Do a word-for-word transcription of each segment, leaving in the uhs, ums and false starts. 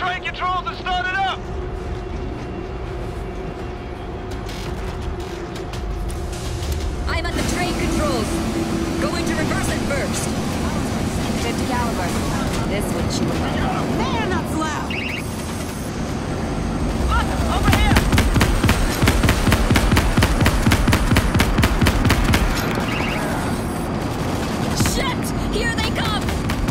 train controls and start it up! I'm at the train controls. Going to reverse it first. fifty caliber. This would chew them up. Man, that's loud! Look! Over here! Shit! Here they come!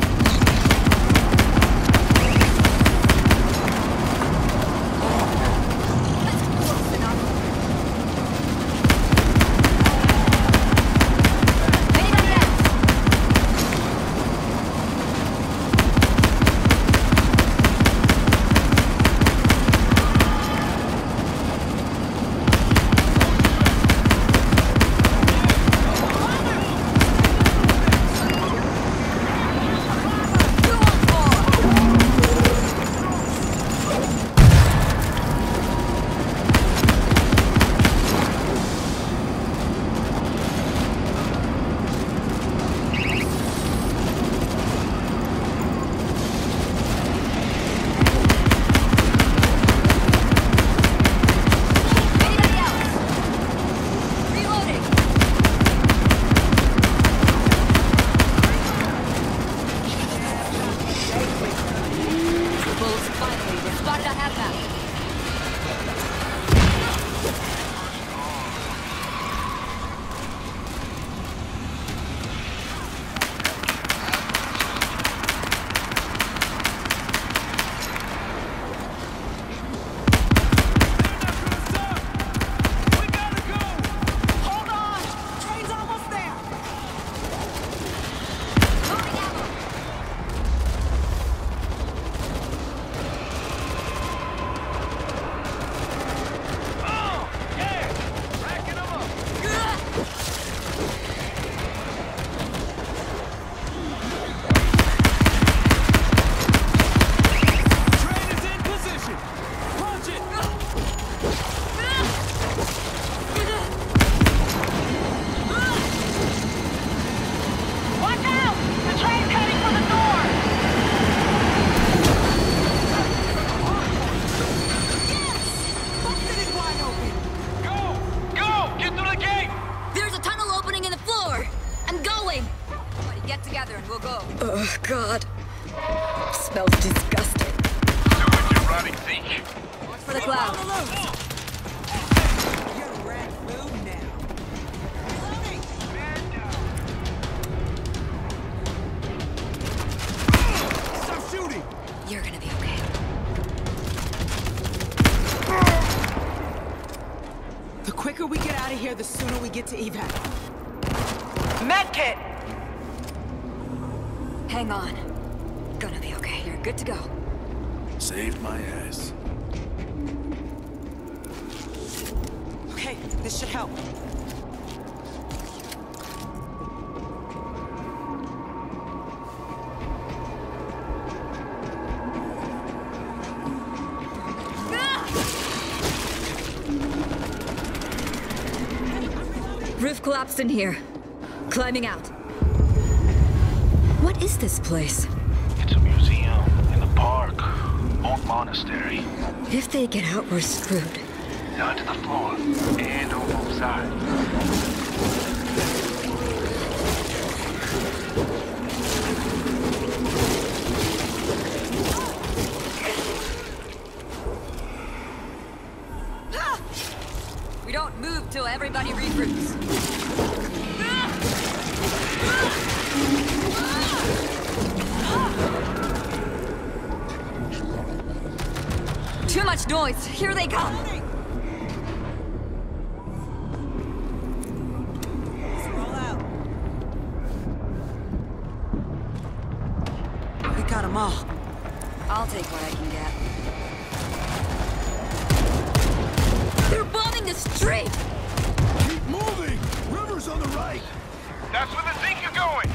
Oh, God. Smells disgusting. Do what you bloody think. Watch for the clouds. You're rat food now. Stop shooting! You're gonna be okay. The quicker we get out of here, the sooner we get to evac. Medkit! Hang on. Gonna be okay. You're good to go. Saved my ass. Okay, this should help. Roof collapsed in here. Climbing out. What is this place? It's a museum in the park. Old monastery. If they get out, we're screwed. Down to the floor and on both sides. We don't move till everybody regroups. Too much noise. Here they come. Let's roll out. We got them all. I'll take what I can get. They're bombing the street! Keep moving! River's on the right! That's where the Zeke is going!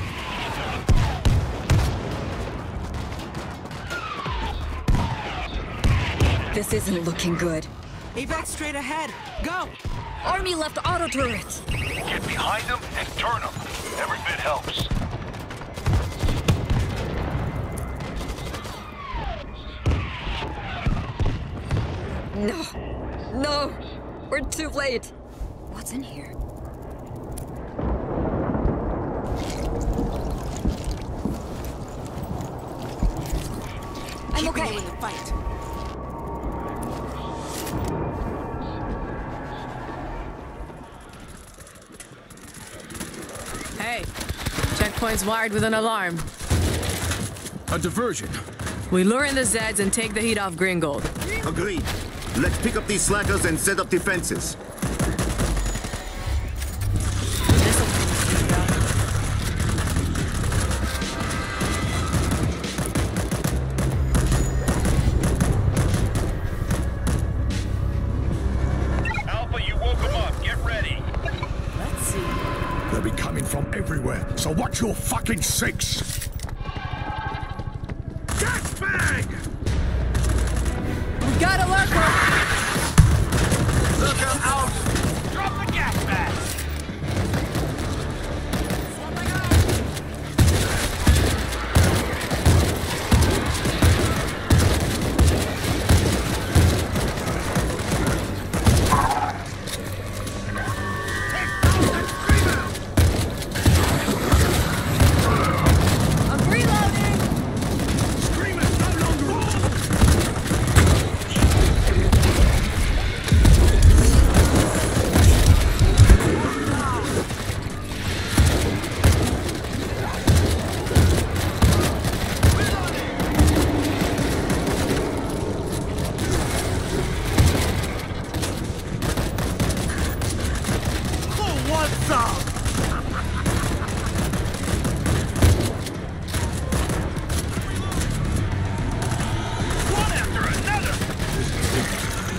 This isn't looking good. Evac straight ahead. Go! Army left auto turrets. Get behind them and turn them. Every bit helps. No. No. We're too late. What's in here? I'm Keeping okay. you in the fight. Hey, checkpoint's wired with an alarm. A diversion. We lure in the Zeds and take the heat off Gringold. Agreed. Let's pick up these slackers and set up defenses. Alpha, you woke them up. Get ready. Let's see. They'll be coming from everywhere, so watch your fucking six. Gas bag! We got a lurker! Looker out. Drop the gas bag. I'm reloading! Screamers no longer One after another.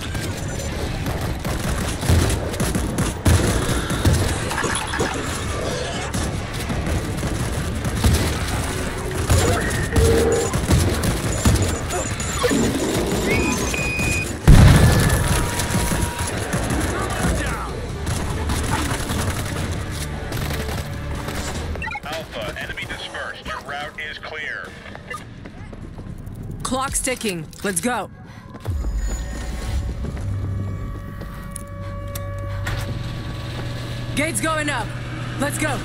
Alpha, enemy dispersed. Your route is clear. Clock's ticking. Let's go. Gate's going up. Let's go.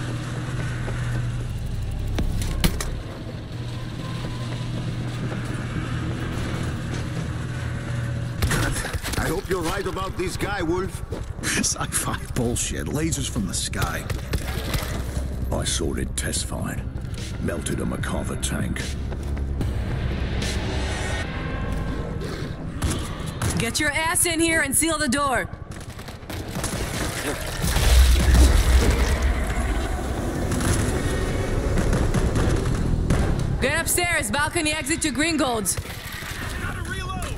I hope you're right about this guy, Wolf. Sci-fi bullshit. Lasers from the sky. I sorted test fine. Melted a MacArthur tank. Get your ass in here and seal the door. Get upstairs. Balcony exit to Gringold's. Gotta reload.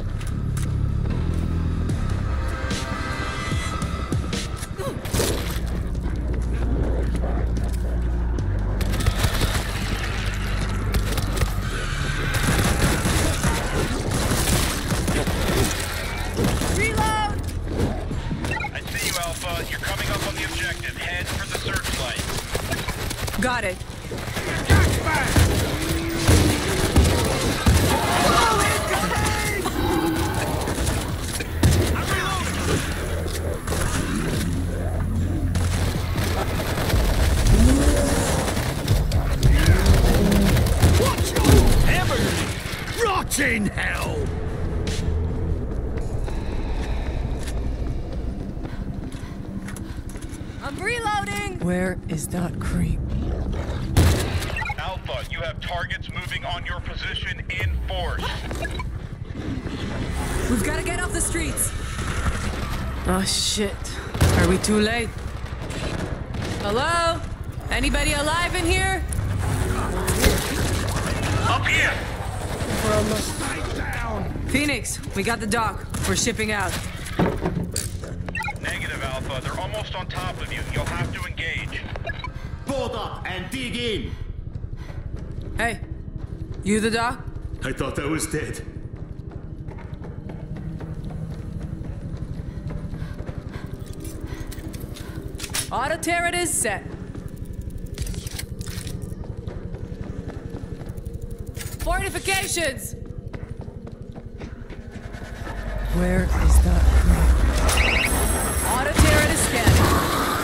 Reload! I see you, Alpha. You're coming up on the objective. Head for the searchlight. Got it. Rot in hell! I'm reloading! Where is that creep? Alpha, you have targets moving on your position in force. We've got to get off the streets. Oh, shit. Are we too late? Hello? Anybody alive in here? Up here! We're almost down. Phoenix, we got the dock. We're shipping out. Negative, Alpha. They're almost on top of you. You'll have to engage. Board up and dig in. Hey, you the dock? I thought I was dead. Auto turret is set. Fortifications! Where is that crew? Auto turret is scanning.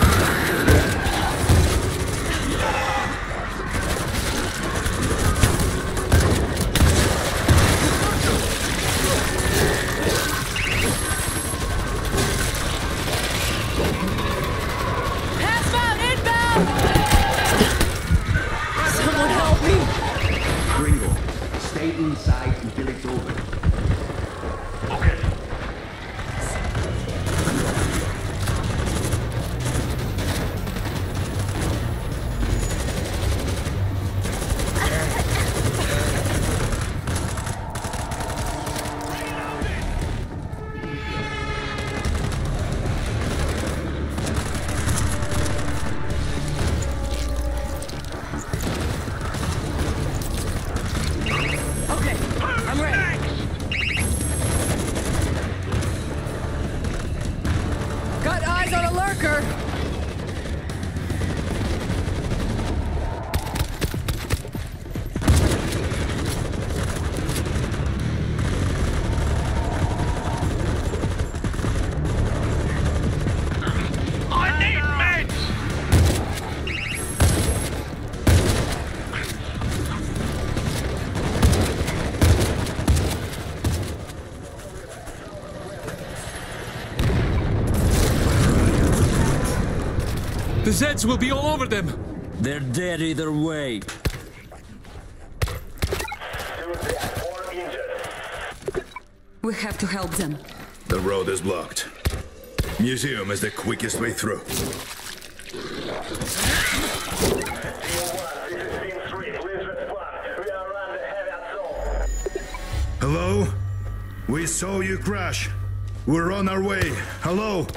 Hazmat inbound! Someone help me! Gringo, stay inside until it's over. Okay. Okay, I'm ready. Got eyes on a lurker. I need meds! The Zeds will be all over them! They're dead either way. We have to help them. The road is blocked. Museum is the quickest way through. Hello? We saw you crash. We're on our way. Hello?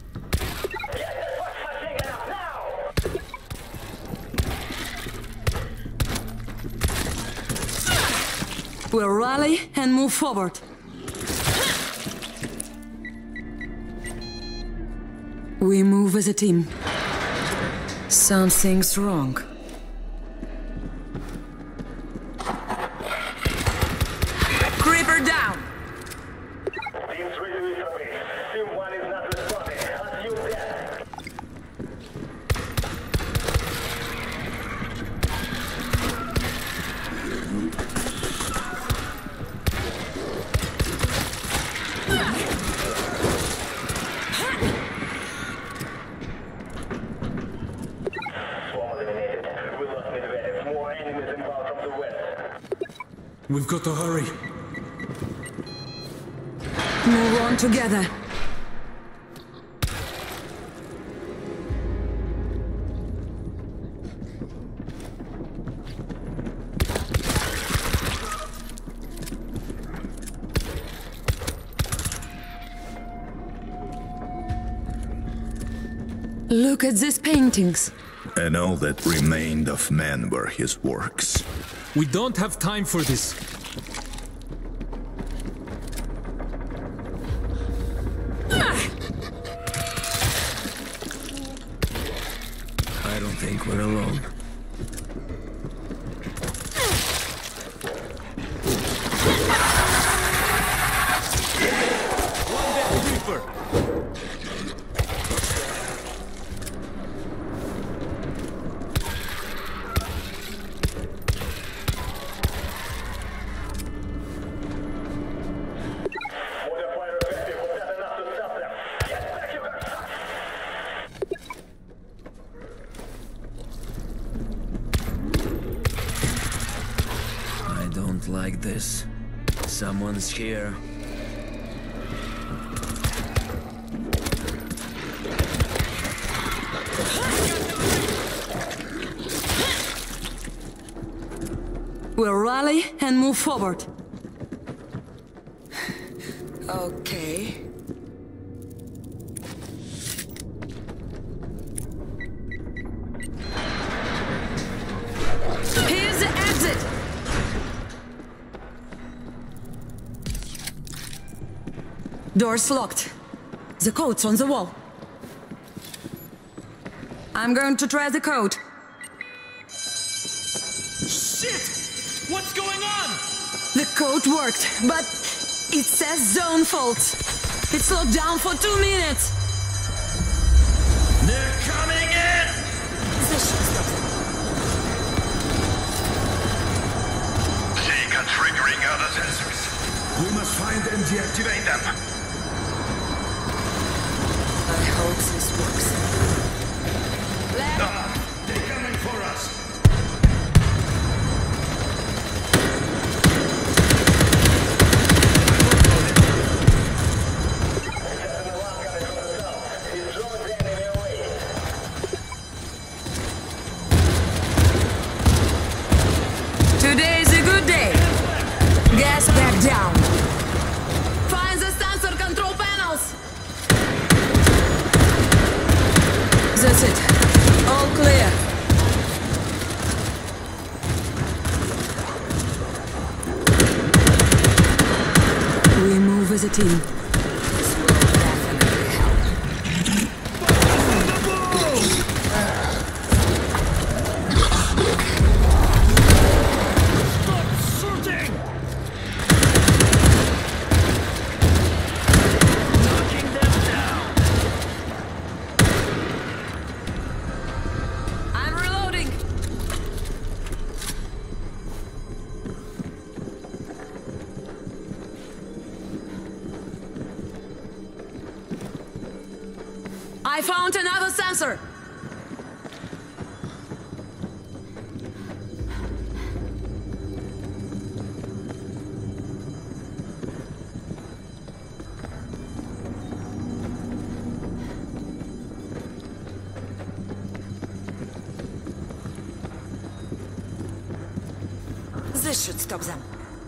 We'll rally and move forward. We move as a team. Something's wrong. Creeper down. Team three to Italy. Team one is not responding. Assume that. Swarm eliminated. We lost Medvedev. More enemies inbound from the west. We've got to hurry. Move on together. Look at these paintings. And all that remained of man were his works. We don't have time for this. I don't think we're alone. One dead Reaper! Water fire effective. Was that enough to stop them? Get back, you guys! I don't like this. Someone's here. We'll rally and move forward. Okay. Here's the exit! Door's locked. The code's on the wall. I'm going to try the code. Shit! What's going on? The code worked, but it says zone fault. It slowed down for two minutes! They're coming in! This should stop them. Seeker triggering other sensors. We must find and deactivate them. I hope this works. Ah, they're coming for us. Today's a good day. Gas back down. Find the sensor control panels. That's it. All clear. We move as a team. This will definitely help. I'm reloading. I found another sensor. This should stop them.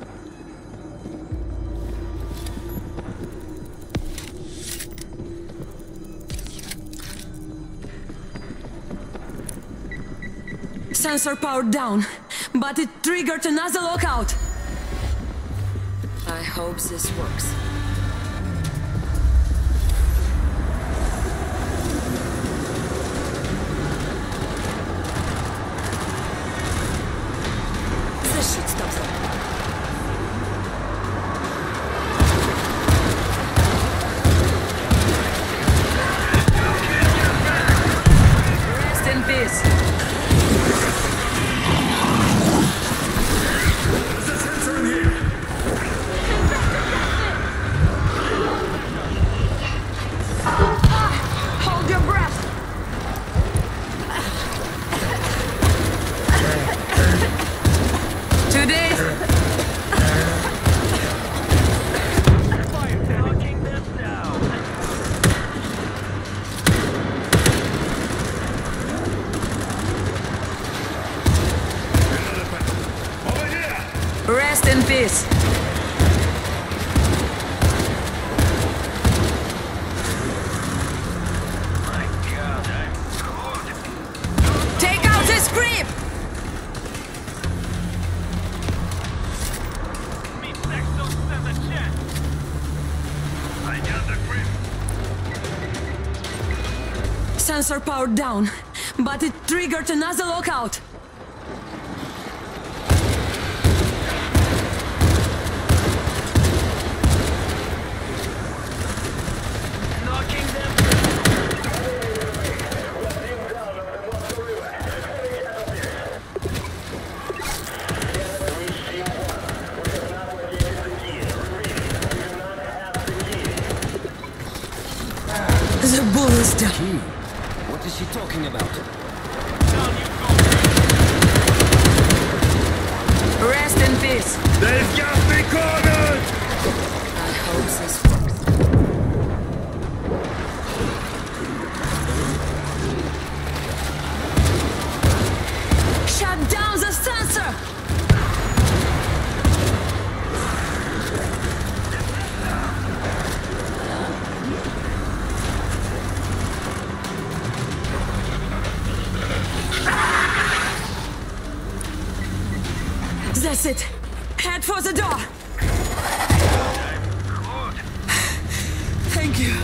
Sensor powered down, but it triggered another lockout. I hope this works. This should stop them. Rest in peace. There's a sensor in here. Hold your breath. Today. Over here. Rest in peace. My God, I'm good. Take out this grip. Me sex don't stand a chance. I got the grip. Sensor powered down, but it triggered another lockout. Knocking them. The bull is down. What is she talking about? Rest in peace. They've got me cornered. I hope this works. Shut down the sensor! That's it. Head for the door. Thank you.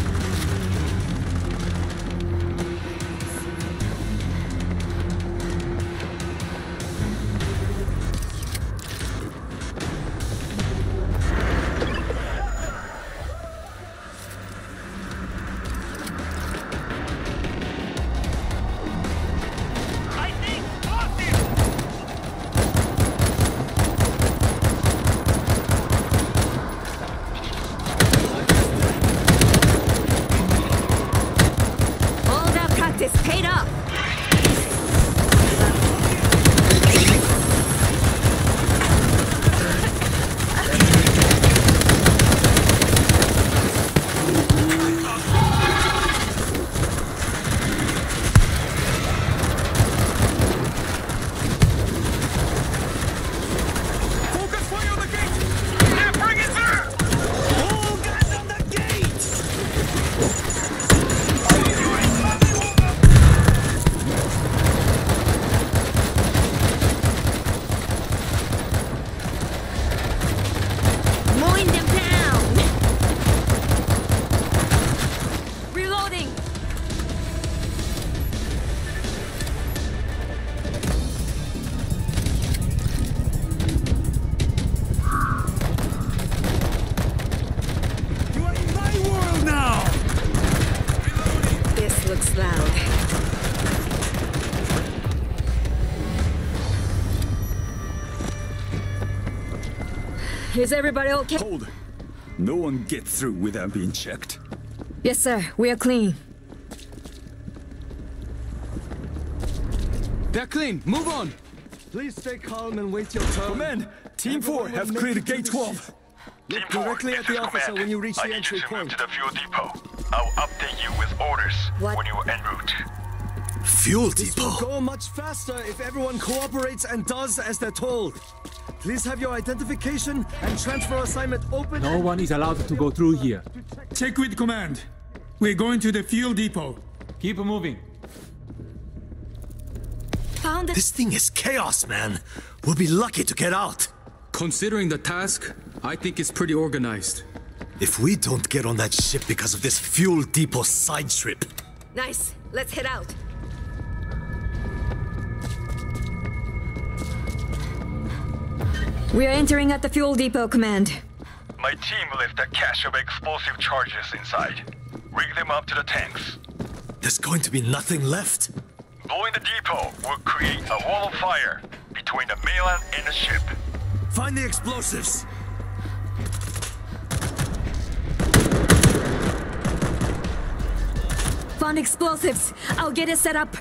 Is everybody okay? Hold. No one gets through without being checked. Yes, sir. We are clean. They're clean. Move on. Please stay calm and wait your turn. Command, Team four have cleared Gate twelve. Look directly at the officer when you reach the entry point. To the fuel depot. I'll update you with orders what? when you are en route. Fuel depot? This will go much faster if everyone cooperates and does as they're told. Please have your identification and transfer assignment open. No one is allowed to go through here. Check with command. We're going to the fuel depot. Keep moving. Found it. This thing is chaos, man. We'll be lucky to get out. Considering the task, I think it's pretty organized. If we don't get on that ship because of this fuel depot side trip. Nice. Let's head out. We are entering at the fuel depot, Command. My team left a cache of explosive charges inside. Rig them up to the tanks. There's going to be nothing left. Blowing the depot will create a wall of fire between the mainland and the ship. Find the explosives. Found explosives. I'll get it set up.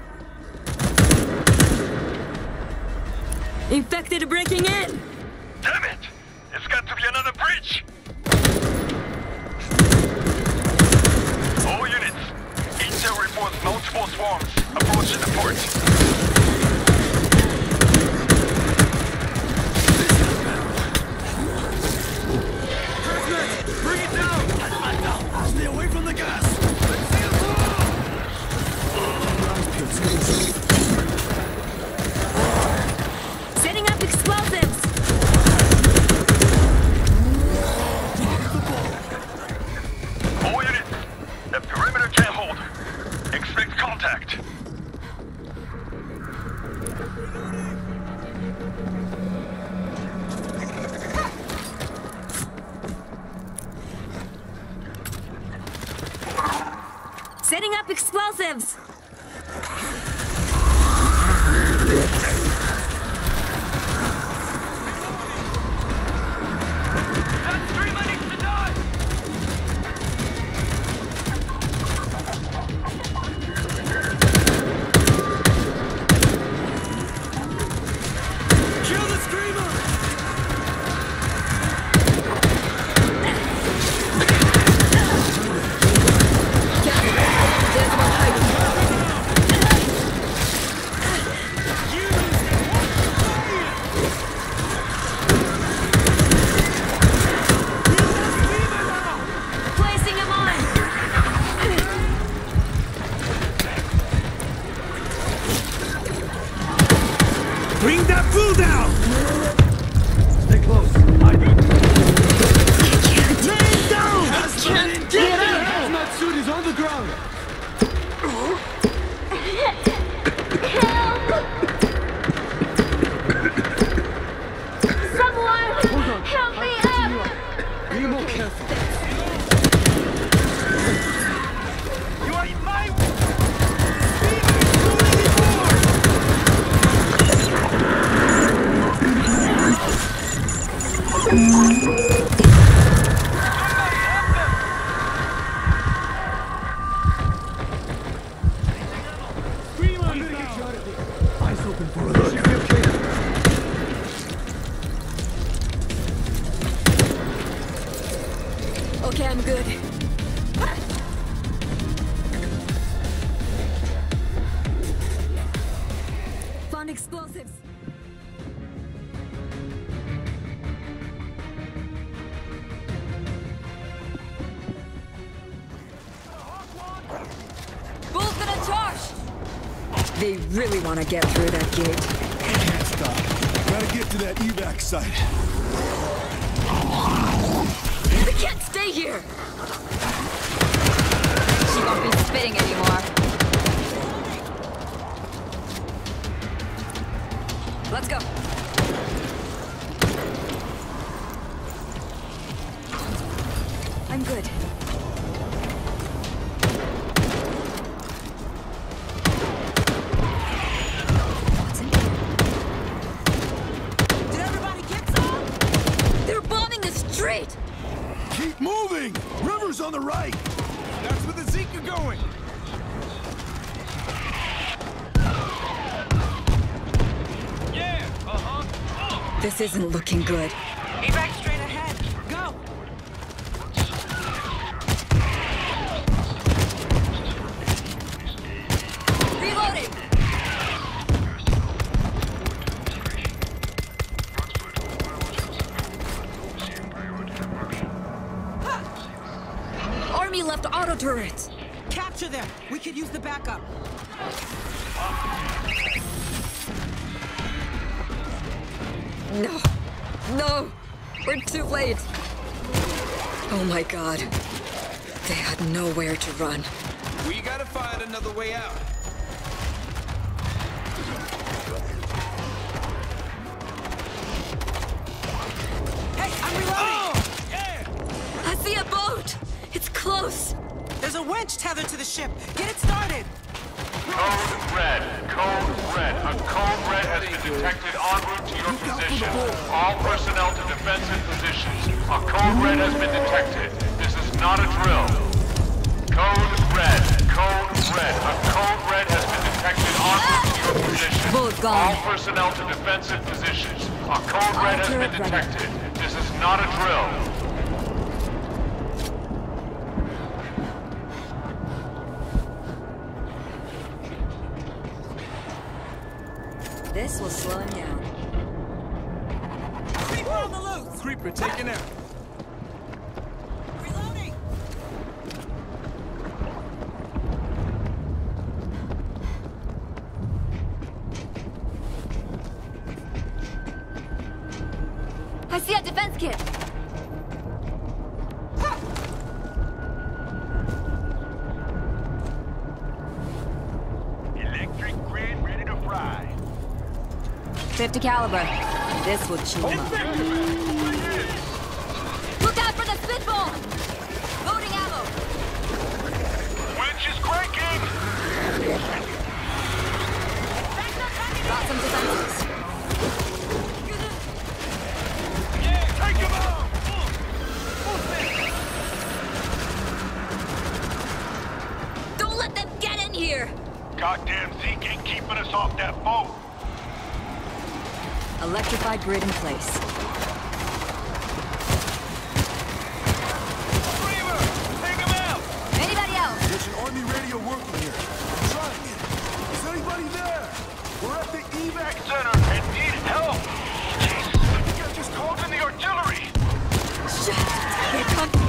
Infected breaking in! Damn it! It's got to be another breach! All units, Intel reports multiple swarms approaching the port. Bring it down! Stay away from the gas! Setting up explosives! All units, the perimeter can't hold. Expect contact. Setting up explosives! Bring that fool down! Stay close. I do. Man down! Can't get out! Hazmat suit is on the ground. Someone help me up! Be more careful. You are in my... Eyes open for a look. Okay, I'm good. Found explosives. Bulls gonna charge! They really want to get through that gate. Can't stop. Gotta get to that evac site. We can't stay here! She won't be spitting anymore. Let's go. I'm good. What's in here? Did everybody get some? They're bombing Moving! River's on the right! That's where the Zeke are going! Yeah, uh-huh. This isn't looking good. Evac straight ahead. Go! Reloading! Army left auto turrets. Capture them. We could use the backup. No. No. We're too late. Oh my god. They had nowhere to run. We gotta find another way out. Hey, I'm reloading! Oh! Yeah! I see a boat! It's close! There's a winch tethered to the ship. Get it started! Code red. Code red. A code red has been detected en route to your position. All personnel to defensive positions. A code red has been detected. This is not a drill. Code red. Code red. A code red has been detected en route to your position. Bullet gone. All personnel to defensive positions. A code red has been detected. This is not a drill. This will slow him down. Creeper on the loose! Creeper taken out. Reloading! I see a defense kit! Electric grid ready to fry. fifty caliber. This will chew him up. Look out for the spitball! Loading ammo! Winch is cranking! Got some defenses. Yeah, take him out! Don't let them get in here! Goddamn Zeke ain't keeping us off that boat. Electrified grid in place. Reaver, take him out! Anybody else? There's an Army radio working here. I'm trying it. Is anybody there? We're at the evac Center and need help! Jesus, the guy just called in the artillery! Shit! Here come...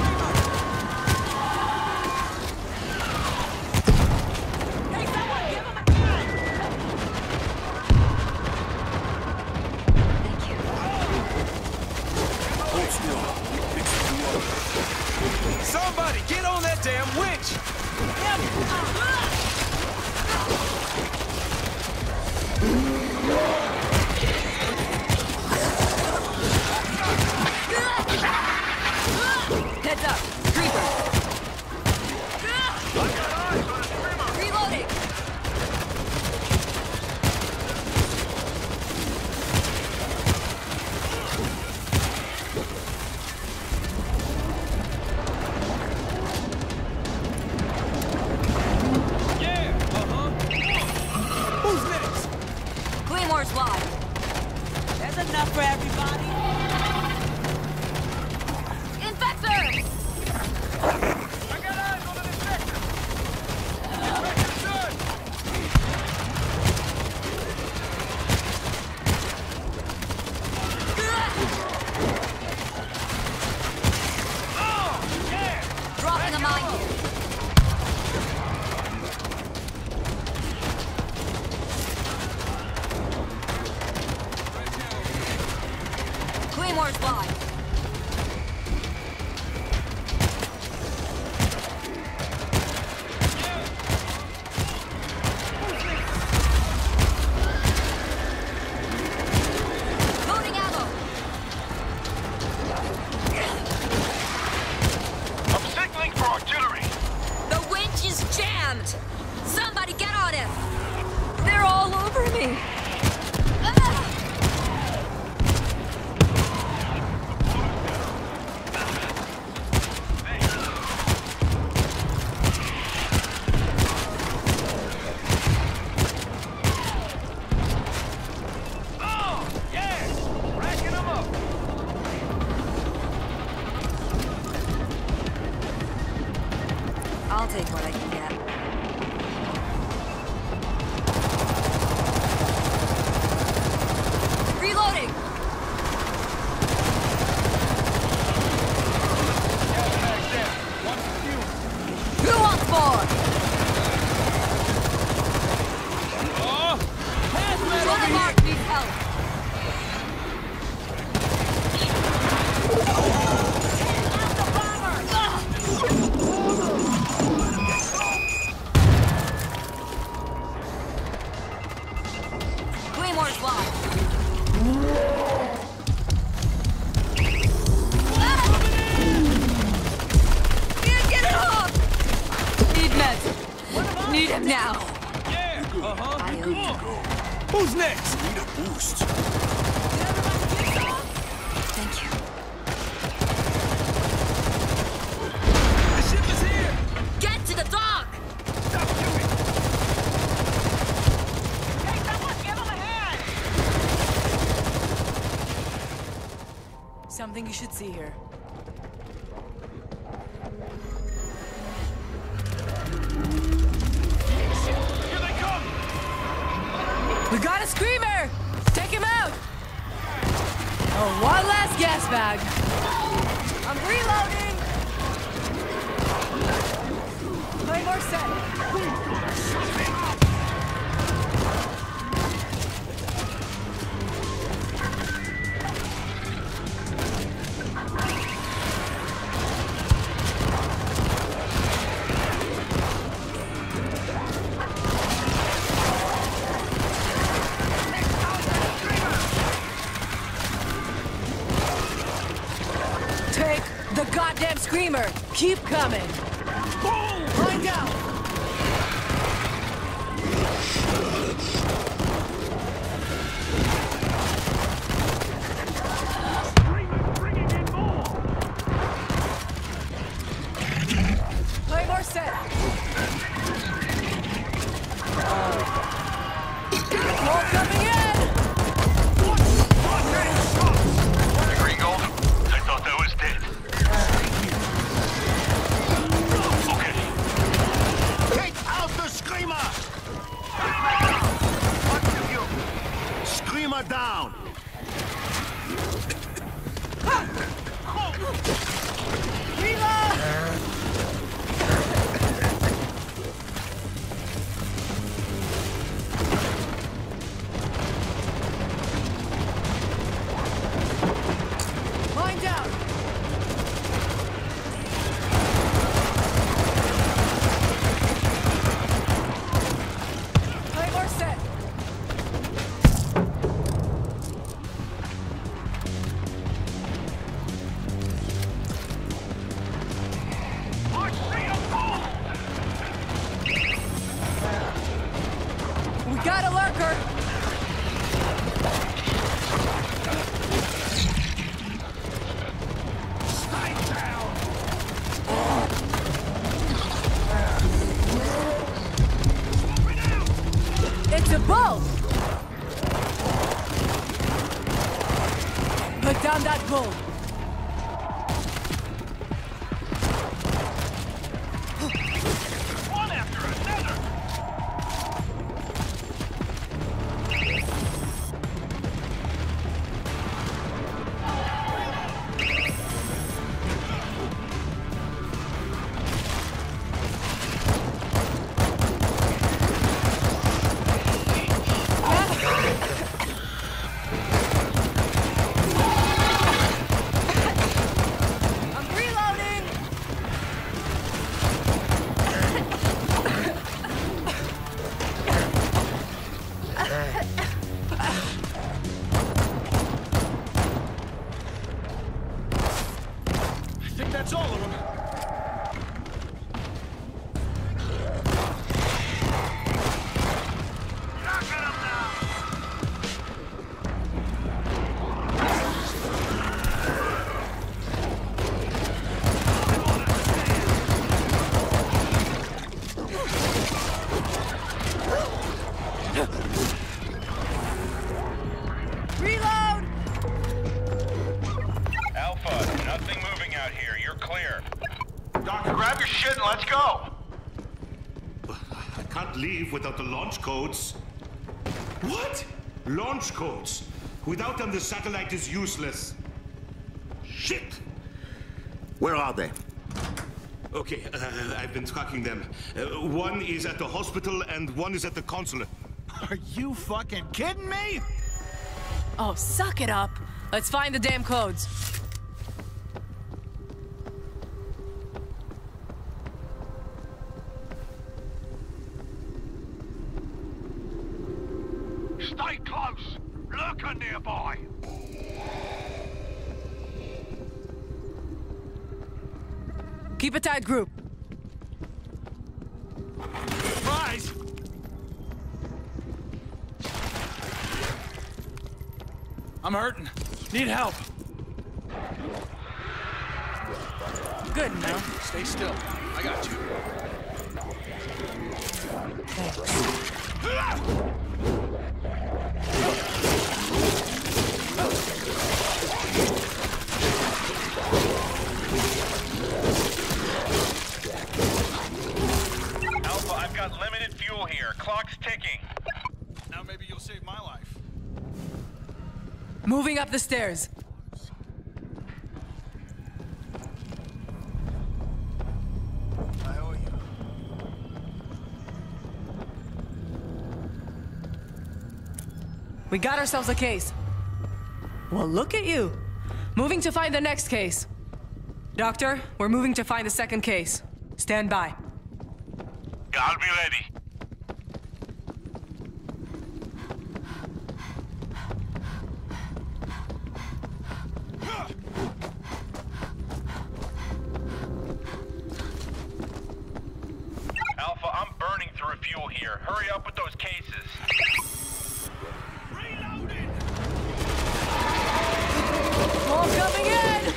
Hey, someone give him a... Thank you. Hold still. Fixing you up. Somebody get on that damn winch! Heads up! Creeper! Reloading! Yeah! Uh-huh. Who's next? Claymore's live. There's enough for everybody. Infector! I got eyes on an infector! Infector's done! Oh, yeah! Dropping a mine here. Claymore's live. Loading ammo. I'm signaling for artillery! The winch is jammed. Somebody get on it. They're all over me. Ah! I'll take what I can get. Reloading! Who wants more? Oh! Control the mark needs help. Claymore's lost. Get it off! Need meds. Need him now. Yeah! Uh-huh. Who's next? Need a boost. Thank you. The ship is here! Get to the dock! Stop shooting! Hey, someone give him a hand! Something you should see here. Here they come! We got a screamer! Take him out! Oh, one last gas bag. I'm reloading! Claymore set. Take the goddamn screamer! Keep coming! Find out! Claymore set! More coming in! Green Gold? I thought that was dead. Okay. Take out the screamer! Screamer down! Find out! Claymore set! We got a lurker! It's a bull! Put down that bull! One after another! I'm reloading! I think that's all of them. Reload! Alpha, nothing moving out here. You're clear. Doctor, grab your shit and let's go. cannot leave without the launch codes. What? Launch codes? Without them, the satellite is useless. Shit! Where are they? Okay, uh, I've been tracking them. Uh, one is at the hospital and one is at the consulate. Are you fucking kidding me? Oh, suck it up. Let's find the damn codes. Stay close. Lurker nearby. Keep a tight group. Rise! I'm hurting. Need help. Good now. Stay still. I got you. Alpha, I've got limited fuel here. Clock's ticking. Now maybe you'll save my life. Moving up the stairs. I owe you. We got ourselves a case. Well, look at you. Moving to find the next case. Doctor, we're moving to find the second case. Stand by. I'll be ready. Alpha, I'm burning through fuel here. Hurry up with those cases. Reloading! All coming in!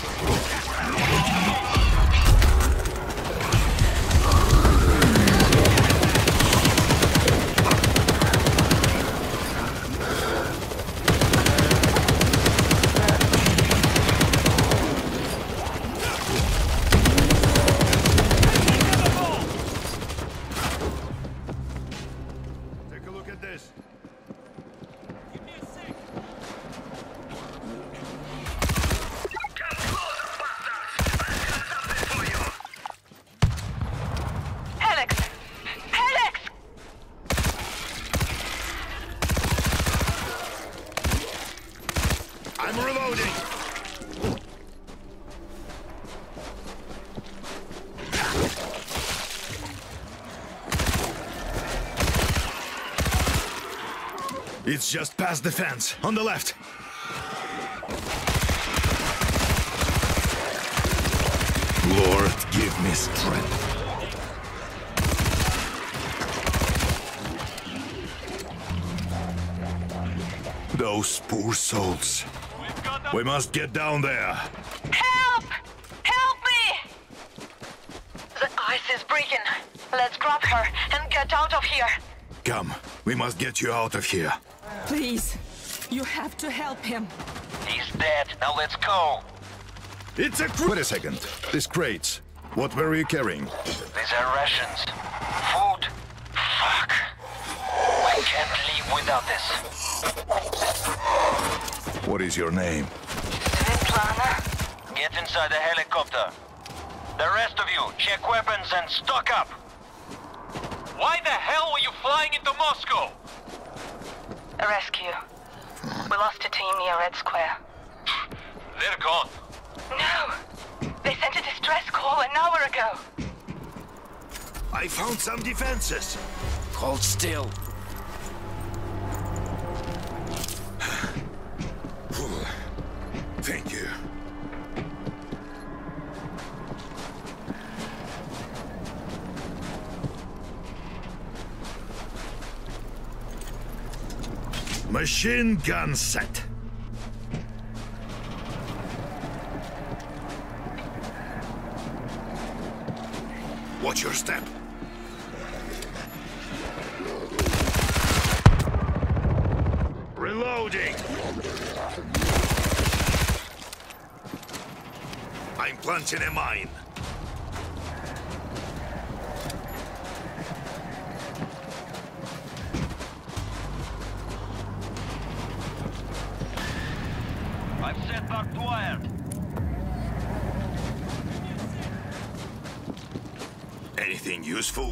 Take a look at this. Give me a sec. Alex! Alex! I'm reloading. It's just past the fence, on the left. Lord, give me strength. Those poor souls. We must get down there. Help! Help me! The ice is breaking. Let's grab her and get out of here. Come, we must get you out of here. Please, you have to help him. He's dead. Now let's go. It's a cr- Wait a second. These crates. What were you carrying? These are rations. Food. Fuck. I can't leave without this. What is your name? Svetlana? Get inside the helicopter. The rest of you, check weapons and stock up. Why the hell were you flying into Moscow? A rescue. We lost a team near Red Square. They're gone. No! They sent a distress call an hour ago. I found some defenses. Hold still. Thank you. Machine gun set. Watch your step. Reloading. I'm planting a mine. hardwired. Anything useful?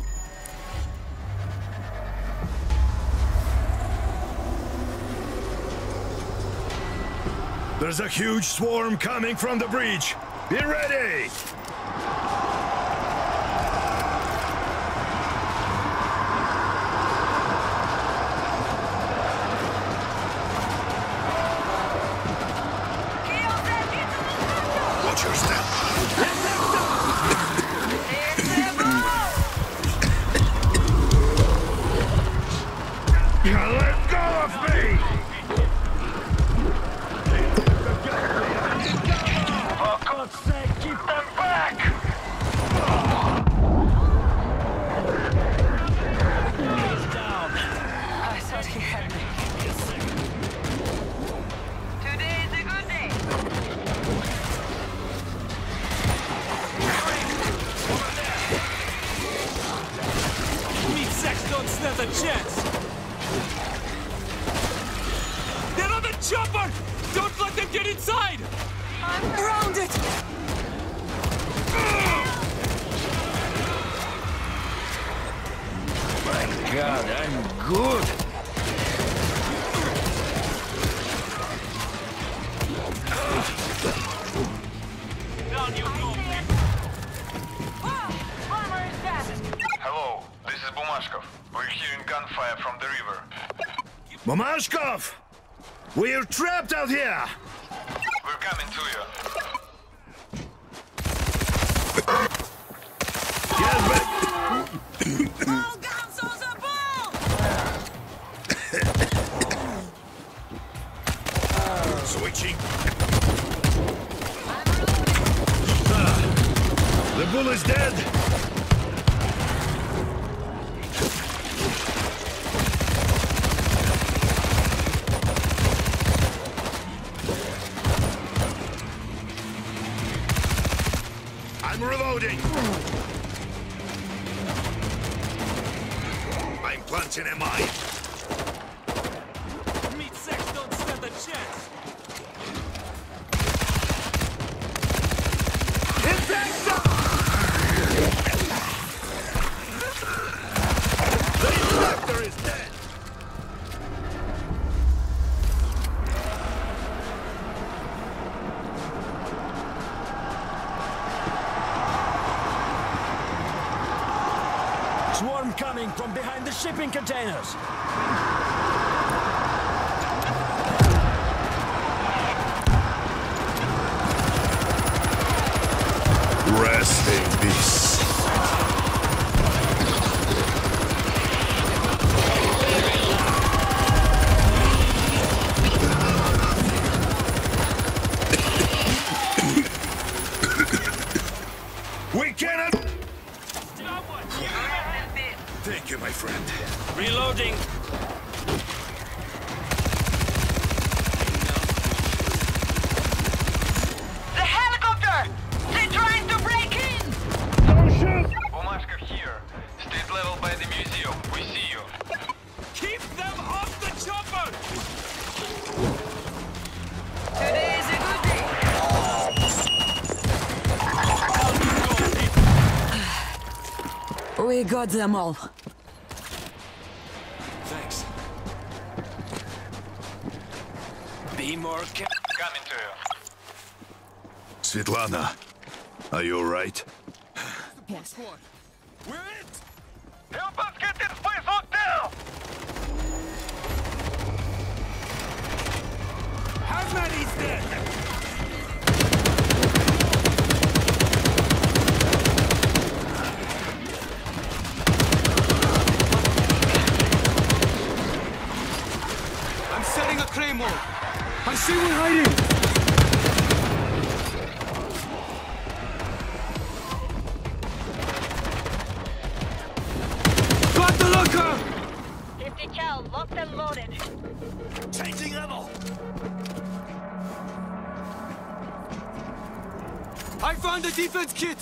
There's a huge swarm coming from the breach. Be ready! Watch your step. Let go of me! For God's sake, keep them back! He's down. I thought he had me. Today is a good day. Meat sex don't stand a chance! They're on the chopper! Don't let them get inside! I'm around it! My God, I'm good! Down you go! Hello, this is Bumashkov. We're hearing gunfire from the river. Mamashkov! We're trapped out here! We're coming to you. Get back! Switching. Ah, the bull is dead! I'm reloading. I'm planting a mine. Meat sex don't stand a chance! The inspector is dead! Swarm coming from behind the shipping containers! Rest in peace. We cannot... Thank you, my friend. Reloading! The helicopter! They're trying to break in! Don't shoot! Bumashkov here. State level by the museum. We see you. Keep them off the chopper! Today is a good day. We got them all. Thanks. Be more careful. Coming to you. Svetlana, are you alright? Yes. We're it! Help us get this place locked down! Hazmat is dead! I'm setting a claymore! I see we're hiding! Got the locker! fifty cal, locked and loaded. Changing ammo. I found the defense kit!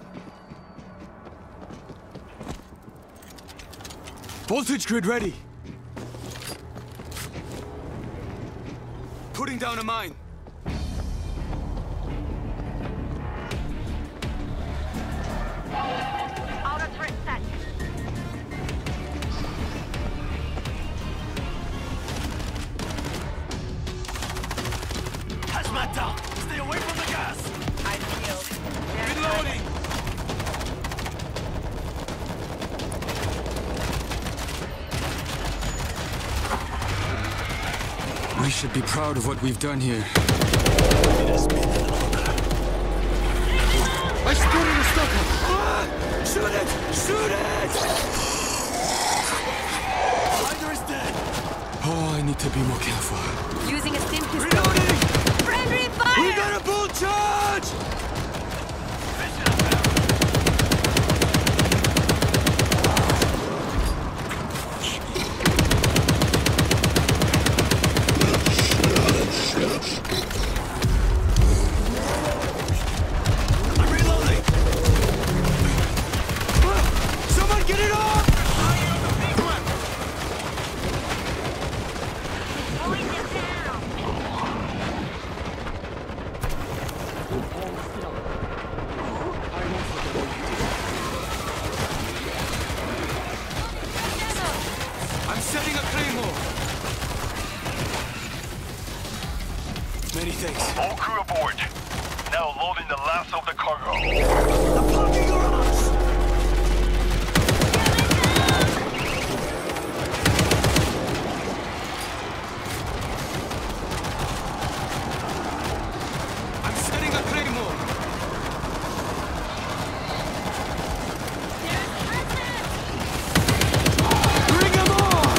Voltage grid ready. Putting down a mine. We should be proud of what we've done here. I stood in a stucker! Ah! Shoot it! Shoot it! Either is dead! Oh, I need to be more careful. Using a stim pistol. Reloading! Friendly fire! We got a bull charge! I'm reloading! Someone get it off! I'm setting a claymore. Many thanks. All crew aboard. Now loading the last of the cargo. The parking garage! I'm setting a claymore. Bring them on!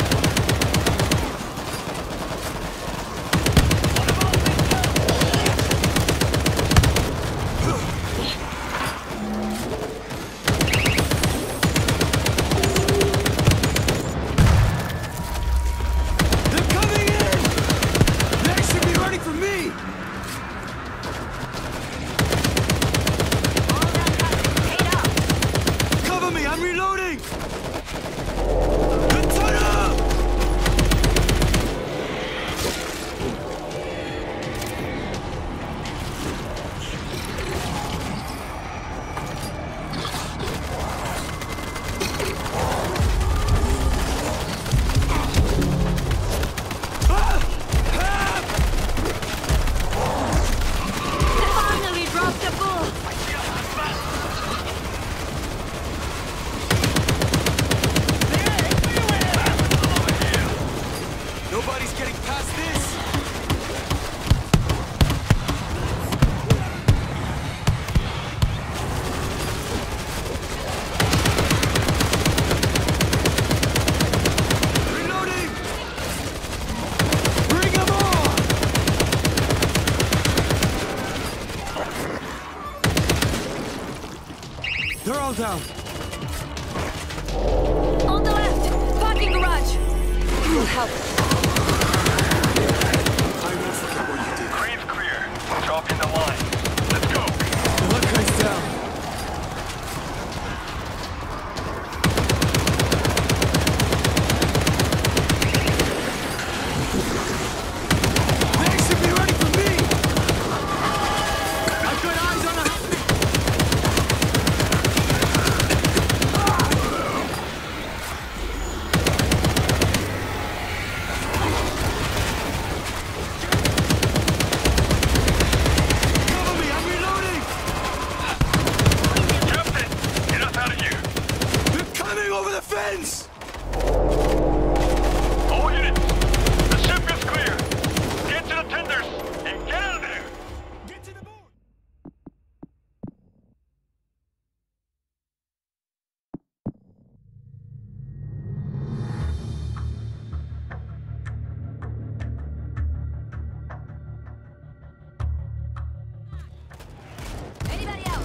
They're coming in! They should be ready for me! Cover me, I'm reloading! The tunnel! Finally dropped the bull! Nobody's getting past this! Reloading! Bring them on! They're all down. On the left! Parking garage! You'll help. I won't forget what you did. Crane's clear. Drop in the line. Let's go. The luck guy's down. They should be ready for me! I've got eyes on a... Cover me, I'm reloading! Captain, get us out of here. They're coming over the fence! All units, the ship is clear. Get to the tenders and get out of there. Get to the boat! Anybody else?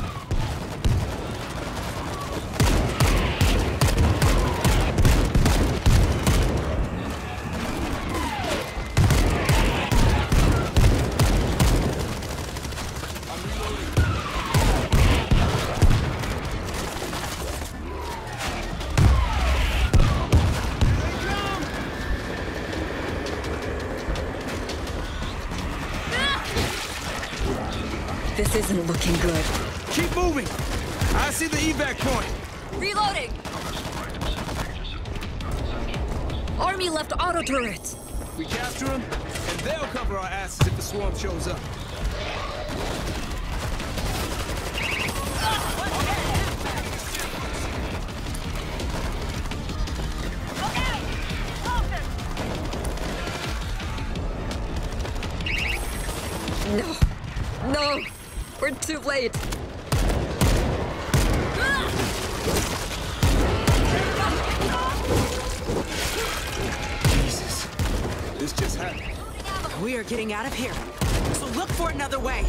This isn't looking good. Keep moving! I see the evac point! Reloading! Army left auto turrets. We capture them, and they'll cover our asses if the swarm shows up. too late. Jesus. This just happened. We are getting out of here. So look for another way.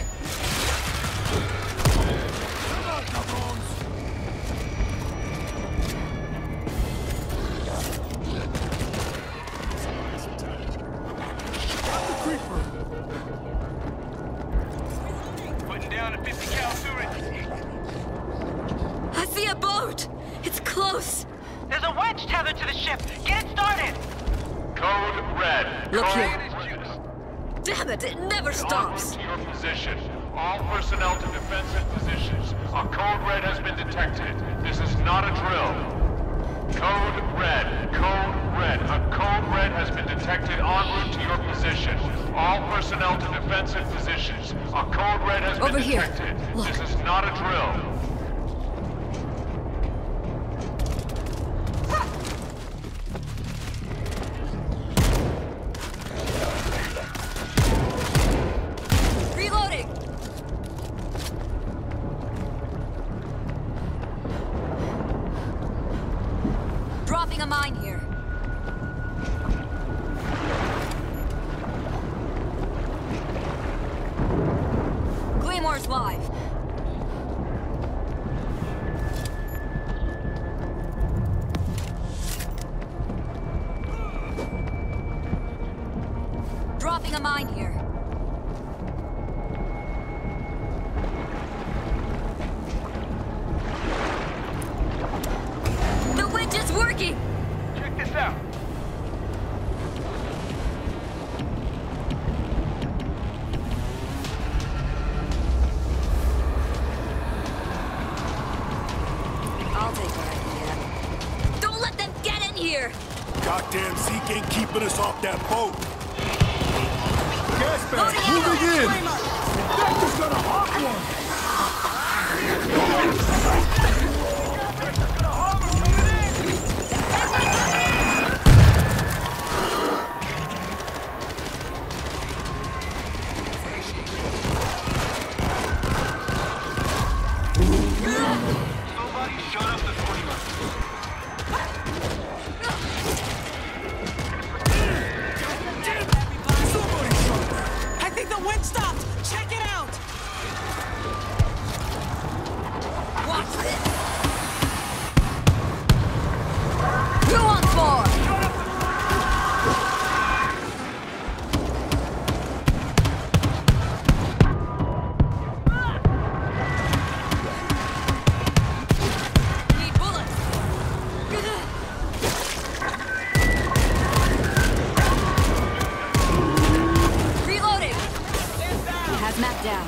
Putting down a fifty cal turret. I see a boat! It's close! There's a wedge tethered to the ship. Get it started. Code Red. Look Code here. Damn it, it never stops! To your position. All personnel to defensive positions. A Code Red has been detected. This is not a drill. Code Red. Code Red. A Code Red has been detected en route to your position. All personnel to defensive positions. A Code Red has Over been here. detected. Look. This is not a drill. Reloading! Dropping a mine here. Claymore's live. Dropping a mine here. The winch is working! Check this out. I'll take what I can get. Don't let them get in here! Goddamn Zeke ain't keeping us off that boat. Gas Loading bag, ammo! moving in. Timer! That just got a hot Somebody shut up the screamer. I think the wind stopped! Check it out! Watch this! Who wants more? Need bullets! Reloading! Hazmat down.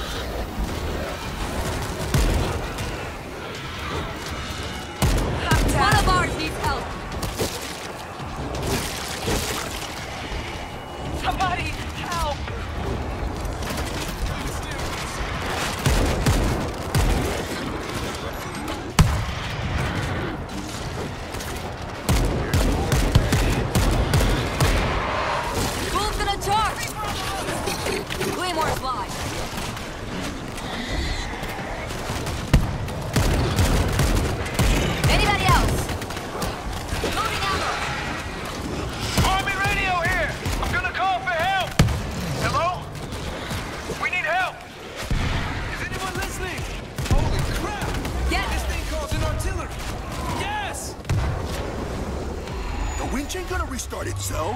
One of ours needs help. Somebody help! Wolf's gonna charge! Claymore's live. Anybody else? Loading ammo! Army radio here! I'm gonna call for help! Hello? We need help! Is anyone listening? Holy crap! Yes! This thing calls in artillery! Yes! The winch ain't gonna restart itself.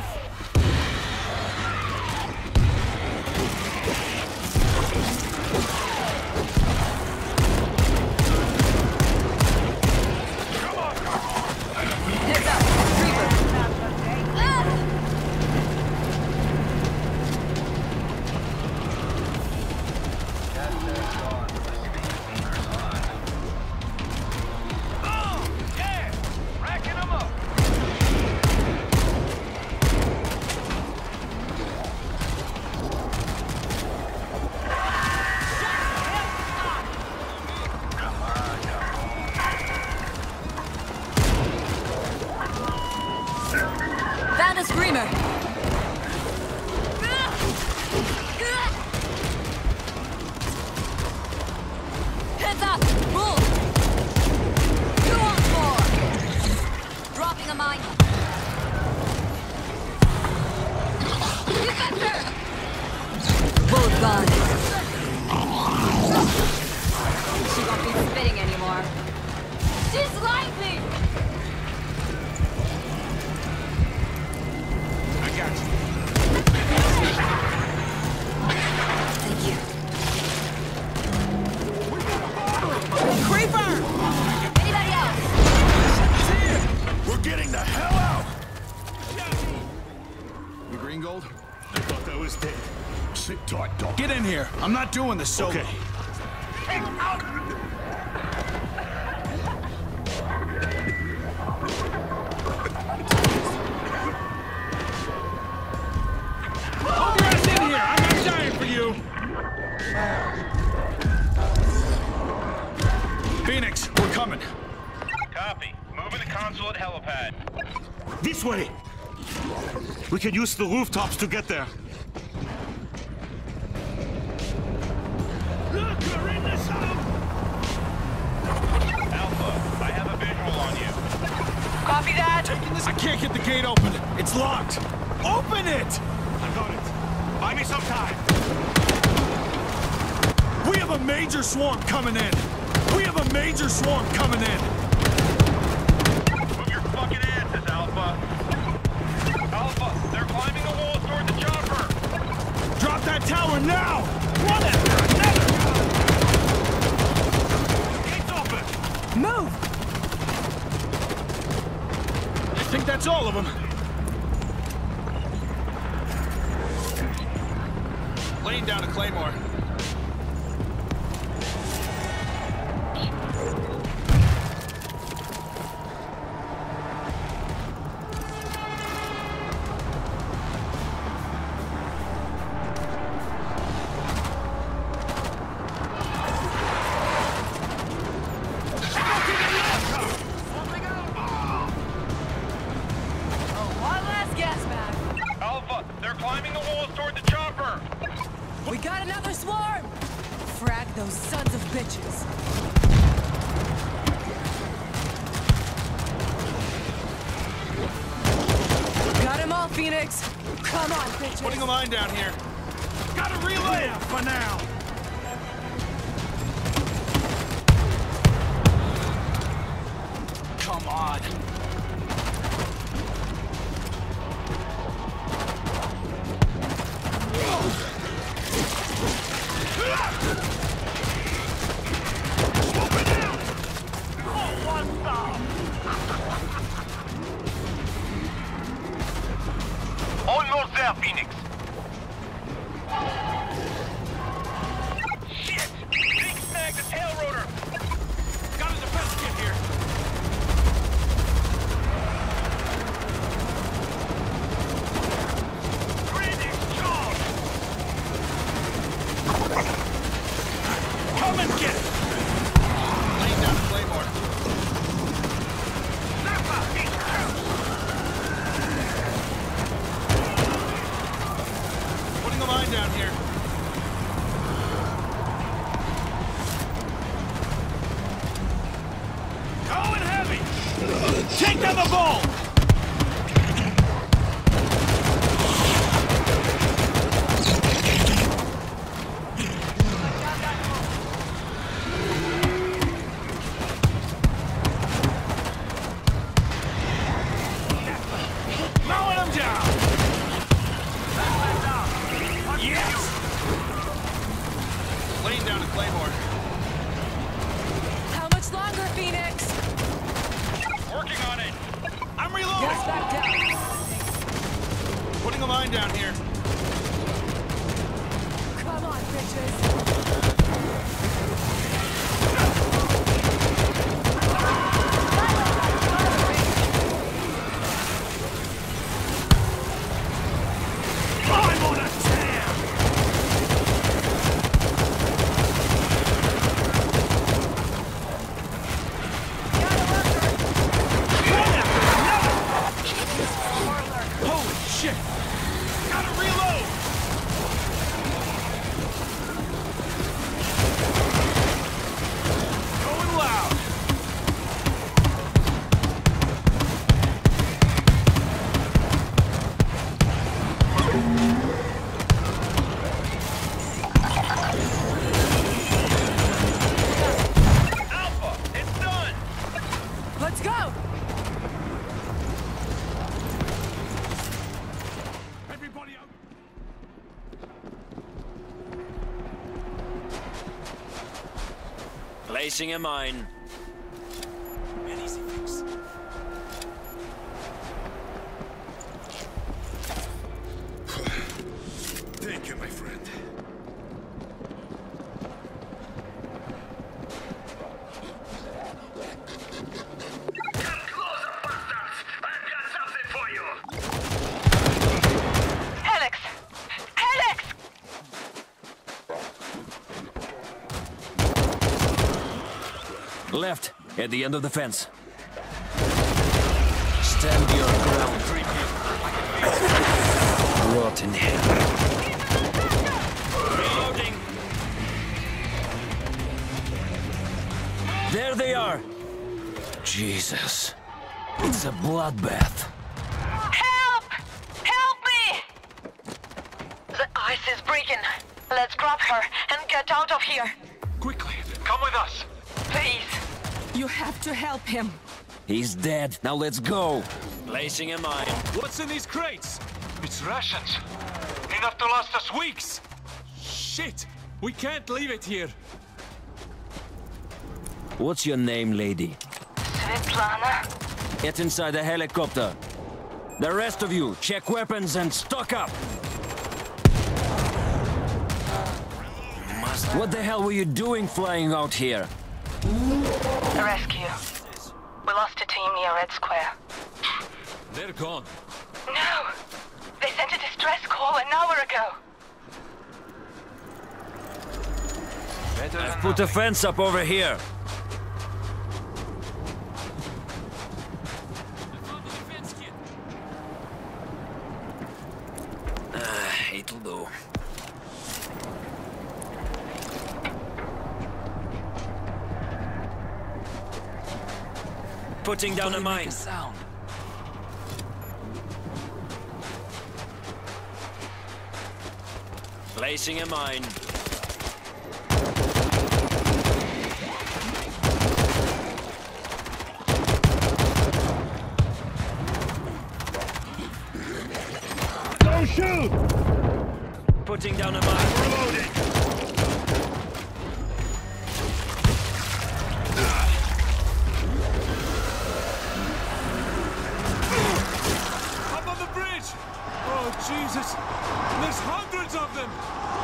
Heads up! Reaper! Ah! Oh, yeah! Racking them up! Found a screamer! Heads up! Move! Two on four! Dropping a mine. Defender! Both gone. She won't be spitting anymore. She's lightning! I got you. Thank you. Creeper! Anybody else? We're getting the hell out! You green gold? I thought I was dead. Sit tight, Doc. Get in here. I'm not doing this solo. Okay. Hold your ass in here. I'm not dying for you. Phoenix, we're coming. Copy. Moving the console at helipad. This way! We can use the rooftops to get there. Look, you're in the zone! Alpha, I have a visual on you. Copy that. I can't get the gate open. It's locked. Open it! I got it. Buy me some time. We have a major swarm coming in. We have a major swarm coming in. Move your fucking asses, Alpha. Alpha, they're climbing the walls toward the chopper. Drop that tower now! One after another! Gates open! Move! I think that's all of them. Laying down a claymore. One last gas bag. Alpha, they're climbing the walls toward the chopper. We got another swarm! Frag those sons of bitches. Got him all, Phoenix. Come on, bitches. Putting a line down here. Got a relay up for now. Come on. Almost there, Phoenix. Shit! Big snag the tail rotor. Got a defense kit here. Grenadier charge. Come and get it. Laying down a claymore. Putting a line down here. Going heavy. Take down the ball. Mowing him down. Yes. Laying down a claymore. How much longer, Phoenix? Working on it. I'm reloading. Gas back down. Putting a line down here. Come on, bitches. I'm on a tear! Holy shit! Gotta reload! Placing a mine. An easy fix. Thank you, my friend. Alex! Alex! Left, at the end of the fence. Stand your ground. Rot in hell. Reloading. There they are. Jesus. It's a bloodbath. Help! Help me! The ice is breaking. Let's grab her and get out of here. Quickly, come with us. Please. You have to help him. He's dead. Now let's go. Placing a mine. What's in these crates? It's rations. Enough to last us weeks. Shit! We can't leave it here. What's your name, lady? Svetlana. Get inside the helicopter. The rest of you, check weapons and stock up. What the hell were you doing flying out here? Rescue. We lost a team near Red Square. They're gone. No! They sent a distress call an hour ago. I've put a fence up over here. Ah, it'll do. Putting down a mine. Sound. Placing a mine. Don't shoot! Putting down a mine. Reloading. Up on the bridge! Oh, Jesus! There's hundreds of them!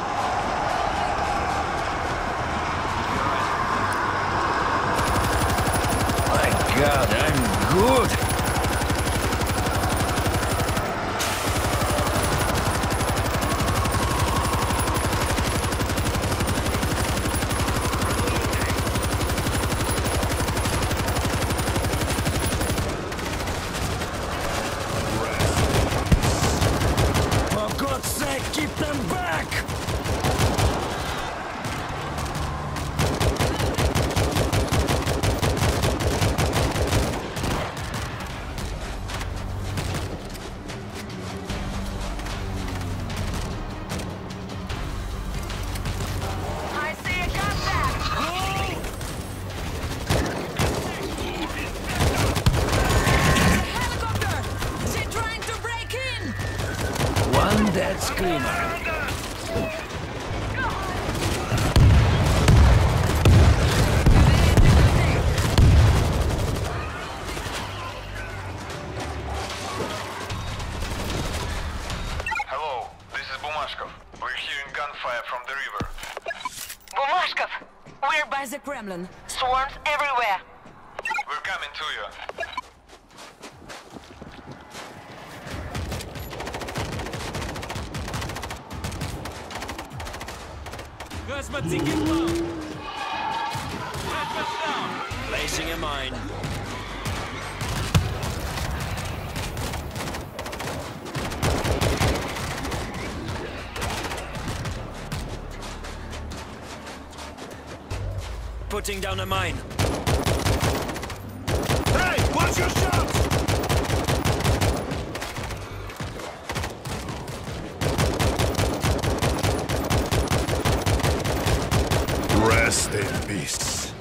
My God, I'm good! Keep them back! I see a contact! Helicopter! They're trying to break in! One dead screamer. Hello, this is Bumashkov. We're hearing gunfire from the river. Bumashkov! We're By the Kremlin. swarms everywhere. We're coming to you. Газма ticket down. down. Placing a mine. Putting down a mine. Hey, watch your shots! Rest in peace.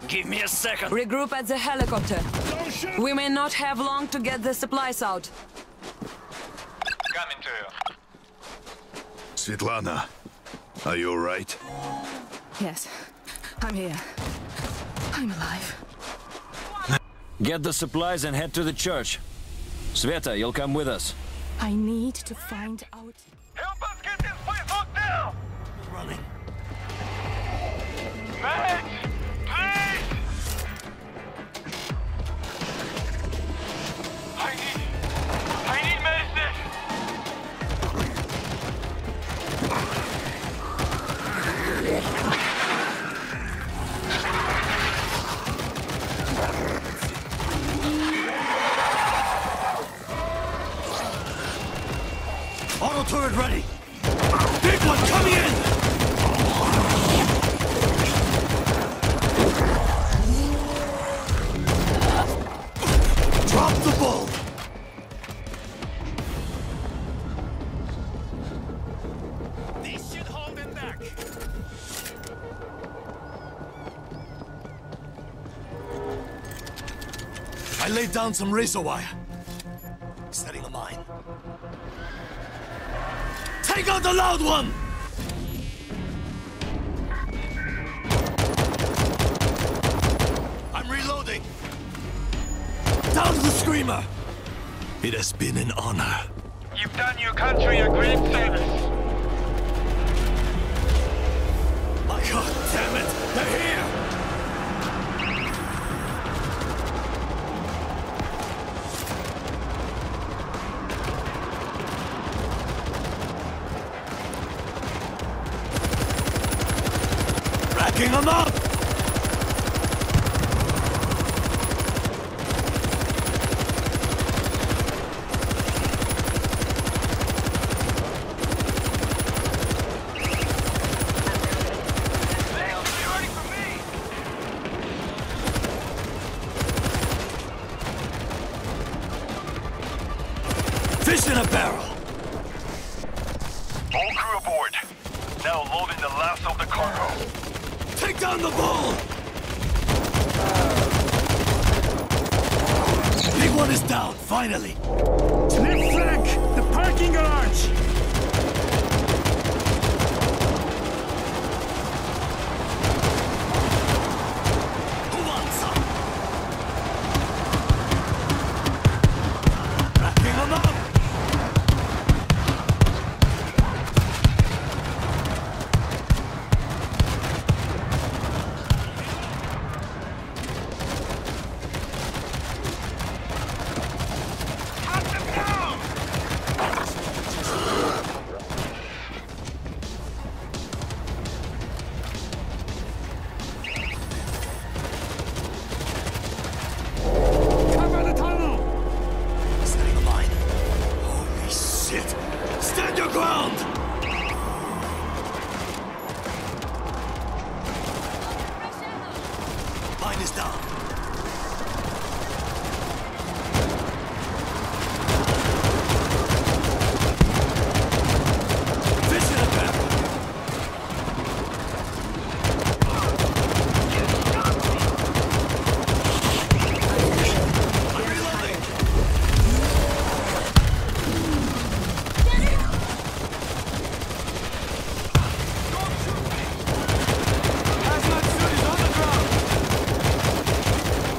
Give me a second. Regroup at the helicopter. We may not have long to get the supplies out. Coming to you. Svetlana, are you alright? Yes, I'm here. I'm alive. Get the supplies and head to the church. Sveta, you'll come with us. I need to find out. Help us get this place locked down! Running. Max! Please! I need... I need medicine! Auto turret ready! Big one coming in! Drop the bulb! This should hold him back. I laid down some razor wire. Setting a mine. Take out the loud one! I'm reloading. Down to the screamer! It has been an honor. You've done your country a great service. My God damn it! They're here! Racking them up! Fish in a barrel! All crew aboard. Now loading the last of the cargo. Take down the bull! Big one is down, finally! Left flank! The parking garage! Who wants some? Racking them up! Cover the tunnel! Setting a mine. Holy shit! Stand your ground! Mine is down. Fish in a barrel. I'm reloading. Hazmat suit is on the ground.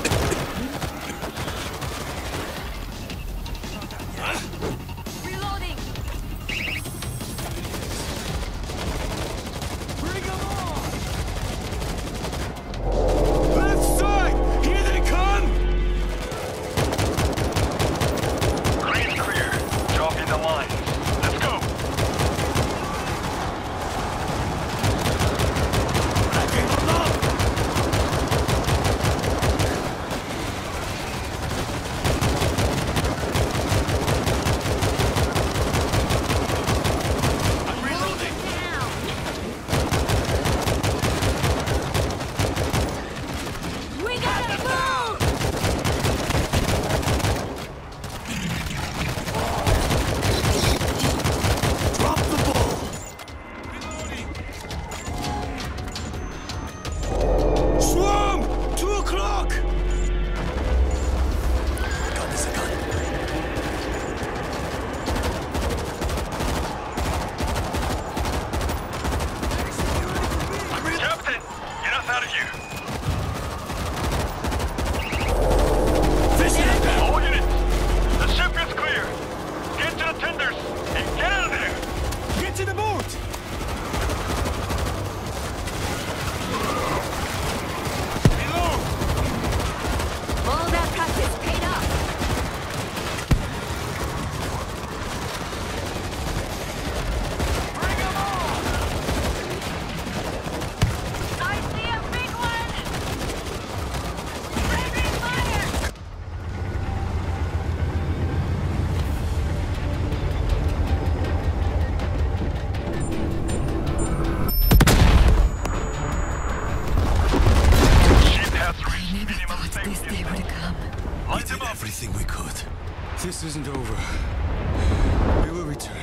This day would come. We did everything we could. This isn't over. We will return.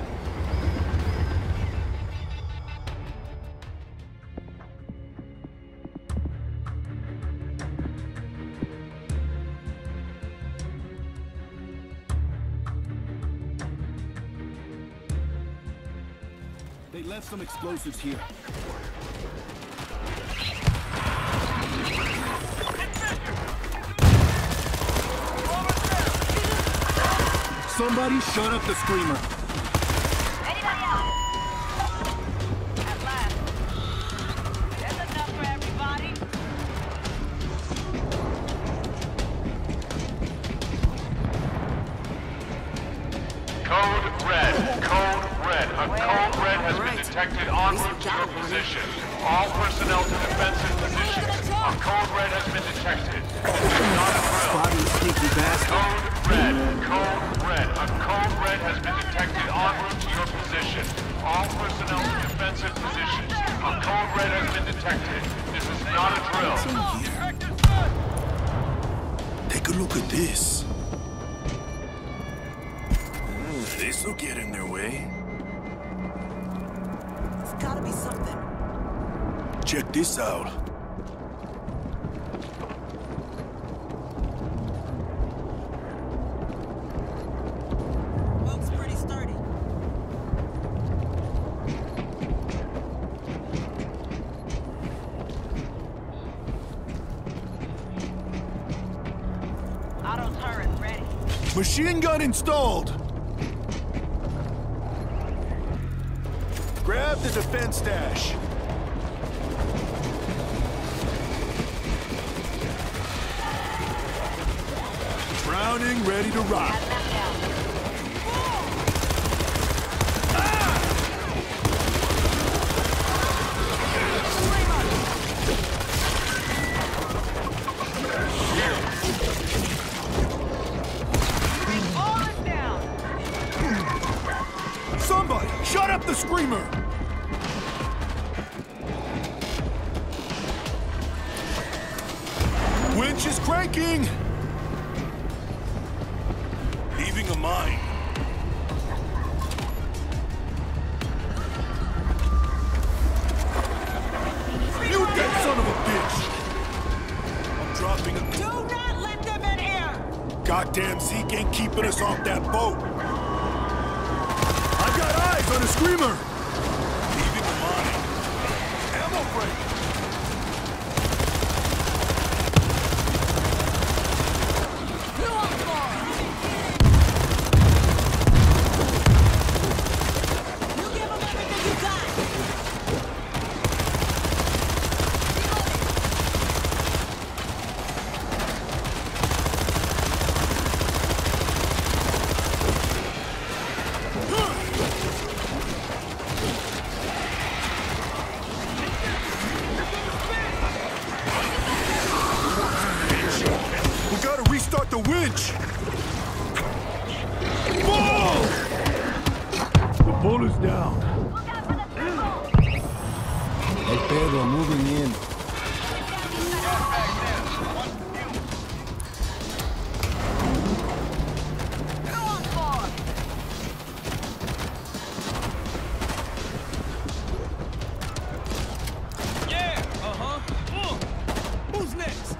They left some explosives here. Somebody shut up the screamer. Anybody else? At last. There's enough for everybody. Code Red. Code Red. A Code Red has been detected en route to your position. All personnel to defensive positions. A Code Red has been detected. This is not a drill. Spotty, sneaky bastard. Code Red. Code Red. A Code Red has been detected en route to your position. All personnel to defensive positions. A Code Red has been detected. This is not a drill. Take a look at this. This'll get in their way. It's gotta be something. Check this out. Looks pretty sturdy. Auto turret ready. Machine gun installed. Grab the defense dash. Browning ready to rock. Somebody, shut up the screamer! Winch is cranking! Leaving a mine. You dead son of a bitch! I'm dropping a... Do not let them in here! Goddamn Zeke ain't keeping us off that boat! I've got eyes on a screamer! Leaving a mine. Ammo break! Restart the winch! Whoa! The bull is down. Hey Pedro, moving in. Yeah, uh-huh. Uh. Who's next?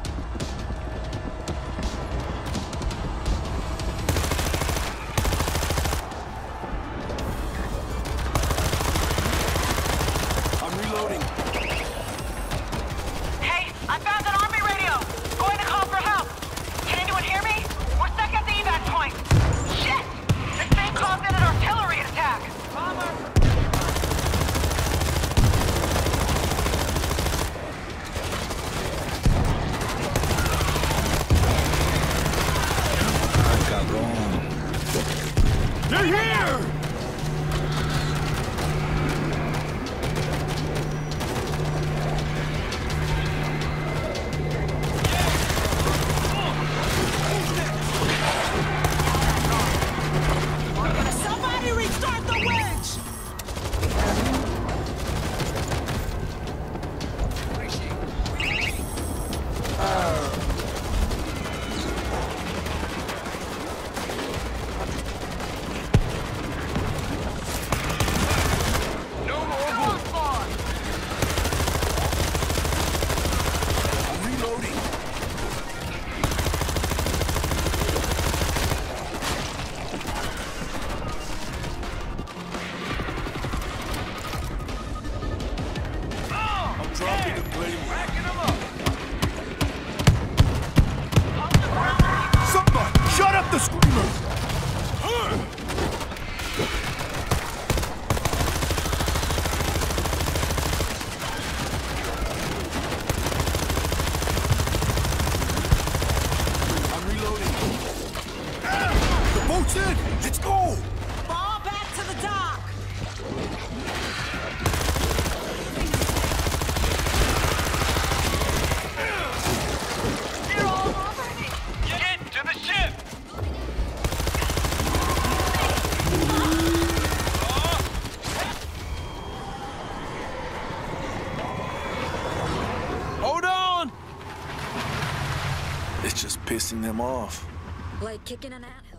It's just pissing them off. Like kicking an anthill.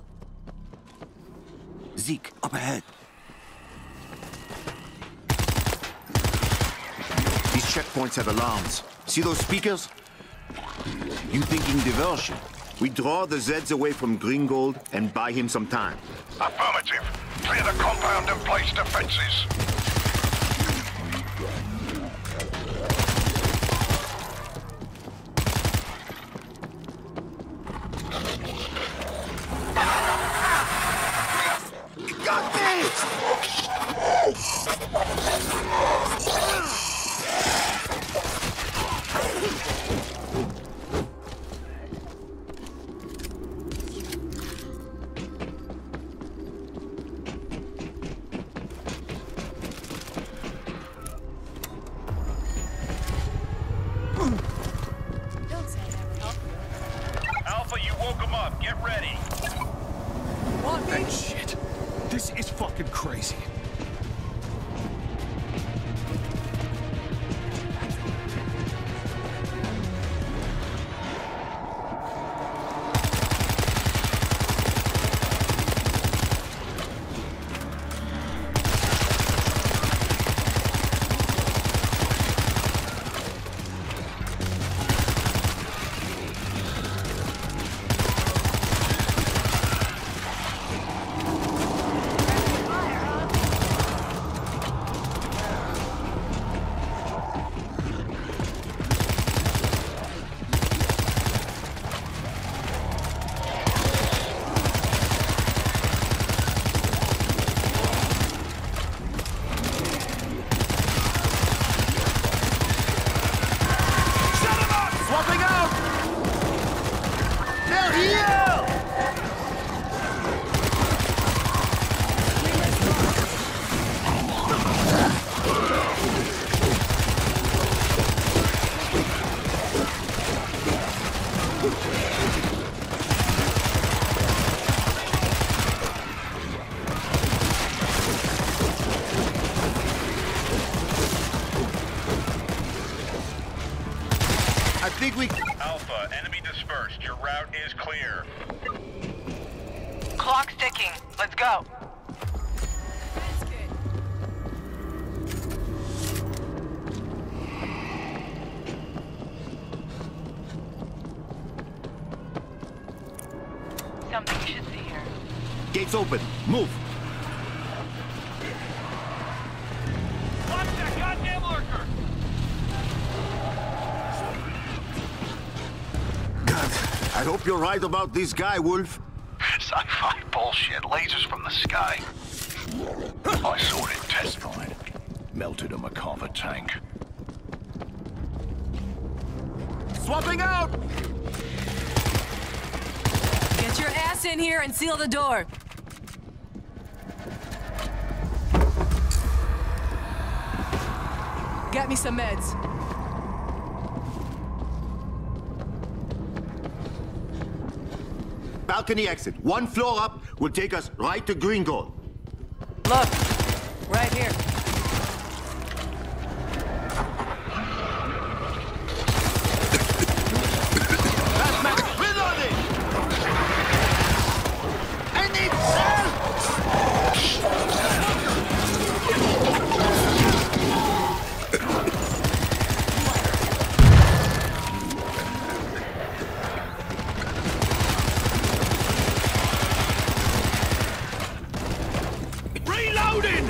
Zeke, up ahead. These checkpoints have alarms. See those speakers? You thinking diversion? We draw the Zeds away from Gringold and buy him some time. Affirmative. Clear the compound and place defenses. Got this! Alpha, you woke him up. Get ready. What? That shit. This is fucking crazy. I think we... Alpha, enemy dispersed. Your route is clear. Clock's ticking. Let's go. Something you should see here. Gates open. Move. Watch that goddamn lurker! God, I hope you're right about this guy, Wolf. Sci-fi bullshit. Lasers from the sky. I saw it in test. Fine. Melted a McCarver tank. Swapping out! Get your ass in here and seal the door. Get me some meds. Balcony exit. One floor up will take us right to Gringold. Look, right here. I need help! Reloading!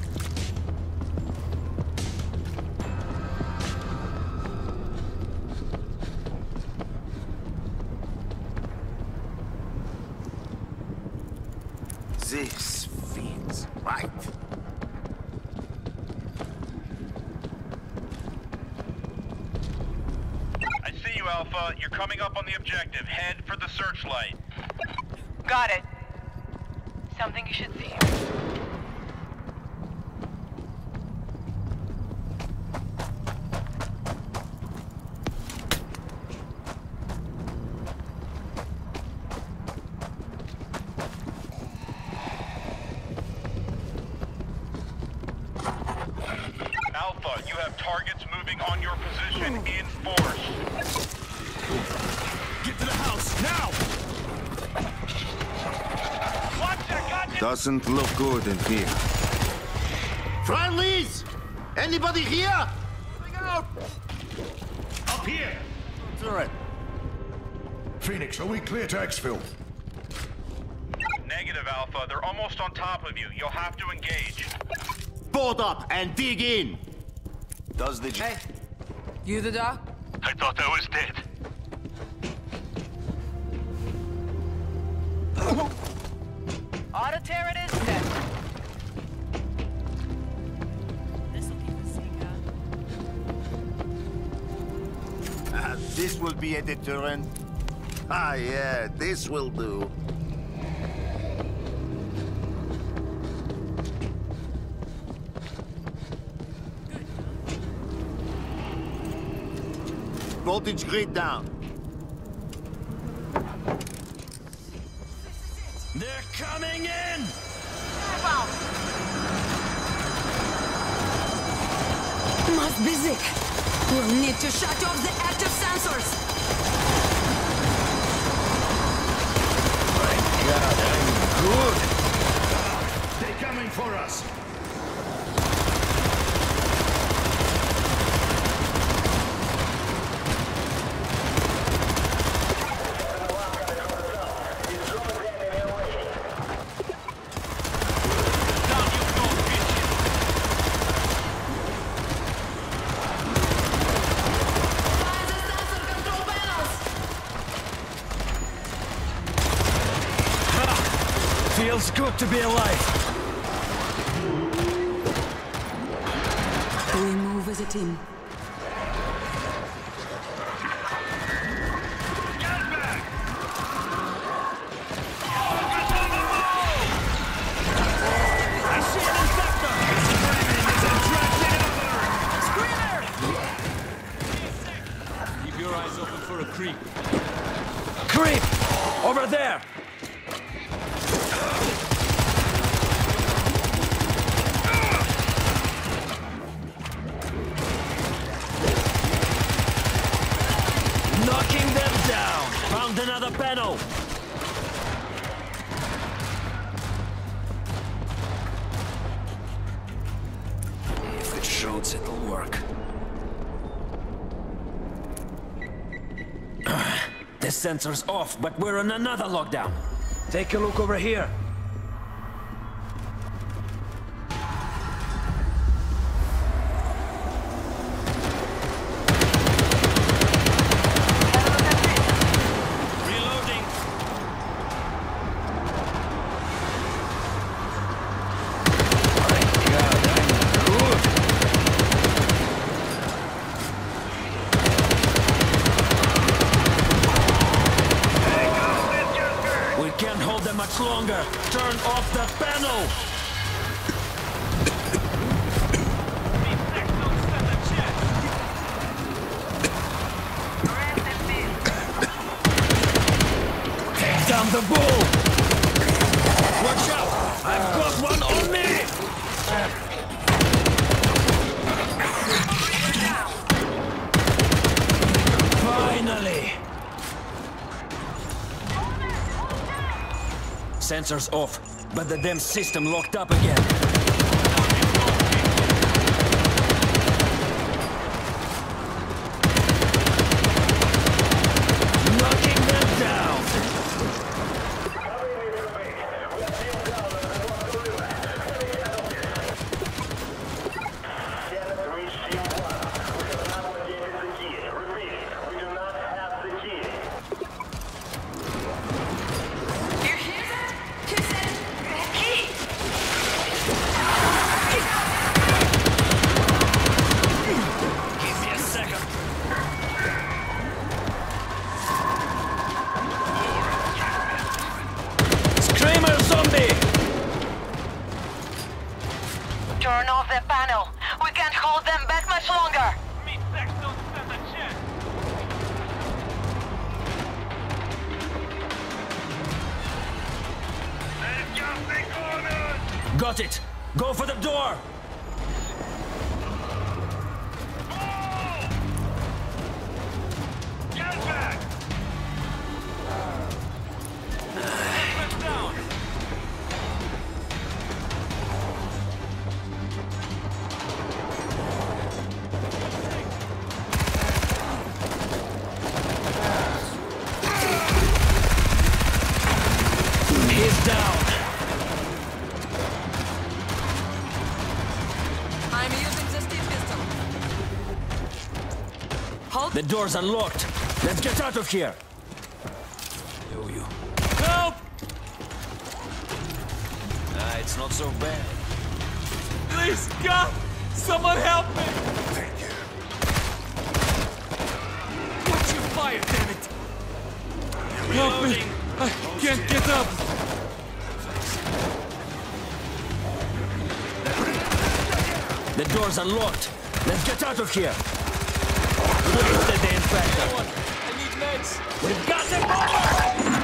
This feels right. I see you, Alpha. You're coming up on the objective. Head for the searchlight. Got it. Something you should see here. Alpha, you have targets moving on your position in force. Get to the house! Doesn't look good in here. Friendlies! Anybody here? Bring out! Up here! Turret. Phoenix, are we clear to exfil? Negative, Alpha. They're almost on top of you. You'll have to engage. Board up and dig in! Does the... Hey, you the doc? I thought I was dead. Auto turret is set. This'll keep us safe, huh? Uh, this will be a deterrent. Ah, yeah, this will do. Voltage grid down. They're coming in! Must be Zik. We'll need to shut off the active sensors. My God, I'm good. They're coming for us. Feels good to be alive. We move as a team. Keep your eyes open for a creep. Creep! Over there! Knocking them down! Found another panel! If it shoots, it'll work. The sensor's off, but we're on another lockdown. Take a look over here. Much longer. Turn off the panel. Take down the bull. Watch out! I've got one on me. Finally. Sensors off, but the damn system locked up again. Knocking them down. Turn off the panel. We can't hold them back much longer. Got it. Go for the door. Get back! He's down. I'm using the steam pistol. Hold. The door's unlocked. Let's get out of here. Help! Ah, it's not so bad. Please, God! Someone help me! Thank you. Watch your fire, damn it! Help me! I can't get up! The door's unlocked. Let's get out of here. Wasted the infector. I need meds! We've got them over!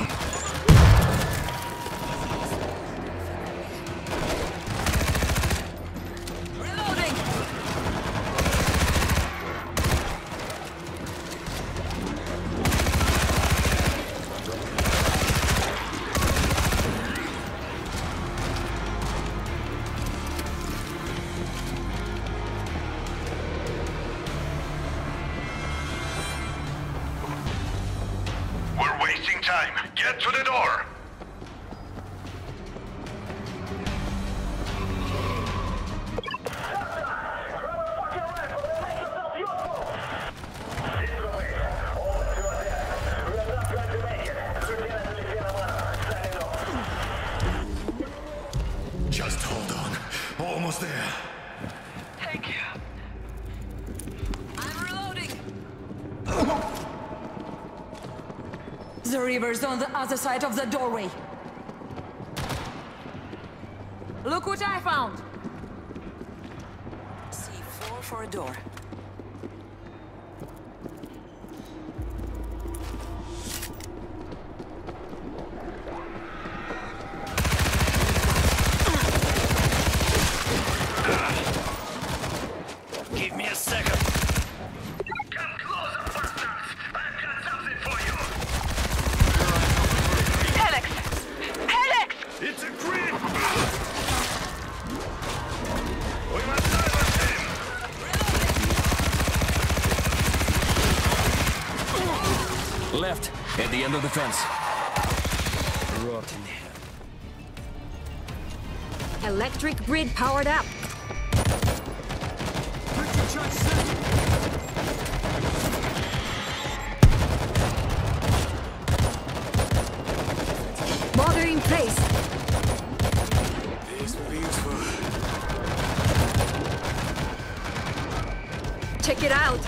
Time. Get to the door. Just hold on. Almost there. Thank you. I'm reloading. The river's on the other side of the doorway. Look what I found. C four for a door. Give me a second. Come closer, bastards. I've got something for you. Alex! Alex! It's a creep! We must silence him! Left, at the end of the fence. Rotten. Electric grid powered up. Motor in place. This will be useful. Check it out.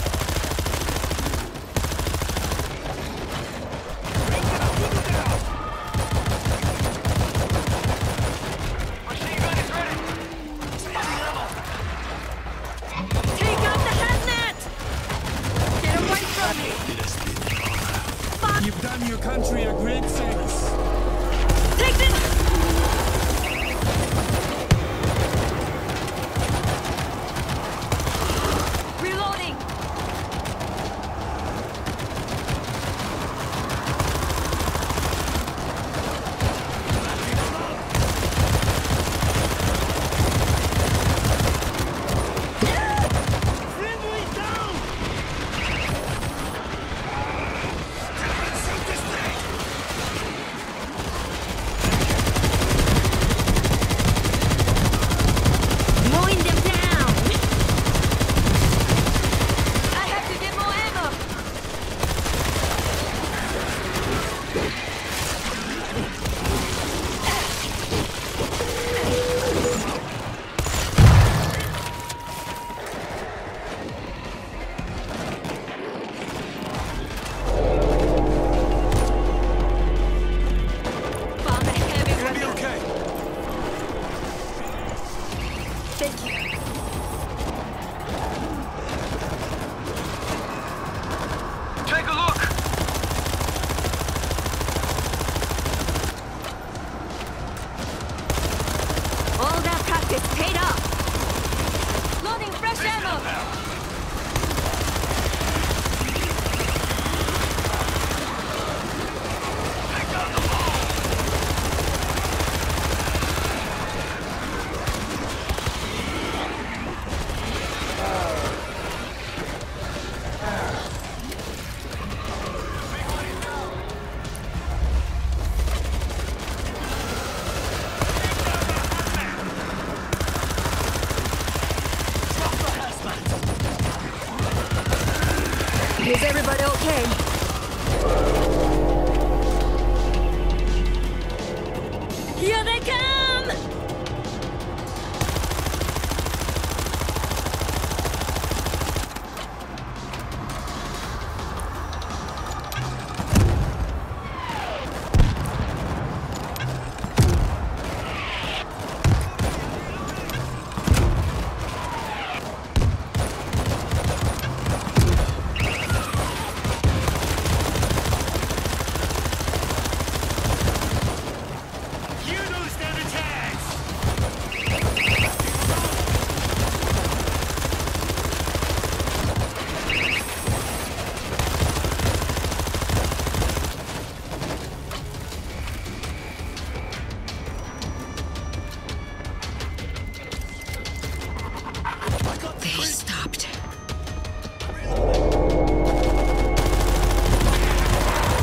Take out the hazmat! Get away from me! You've done your country a great service. Take this! Reloading!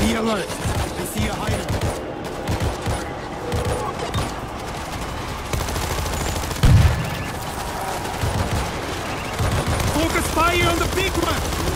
Be alert. I see a hider. Focus fire on the big one!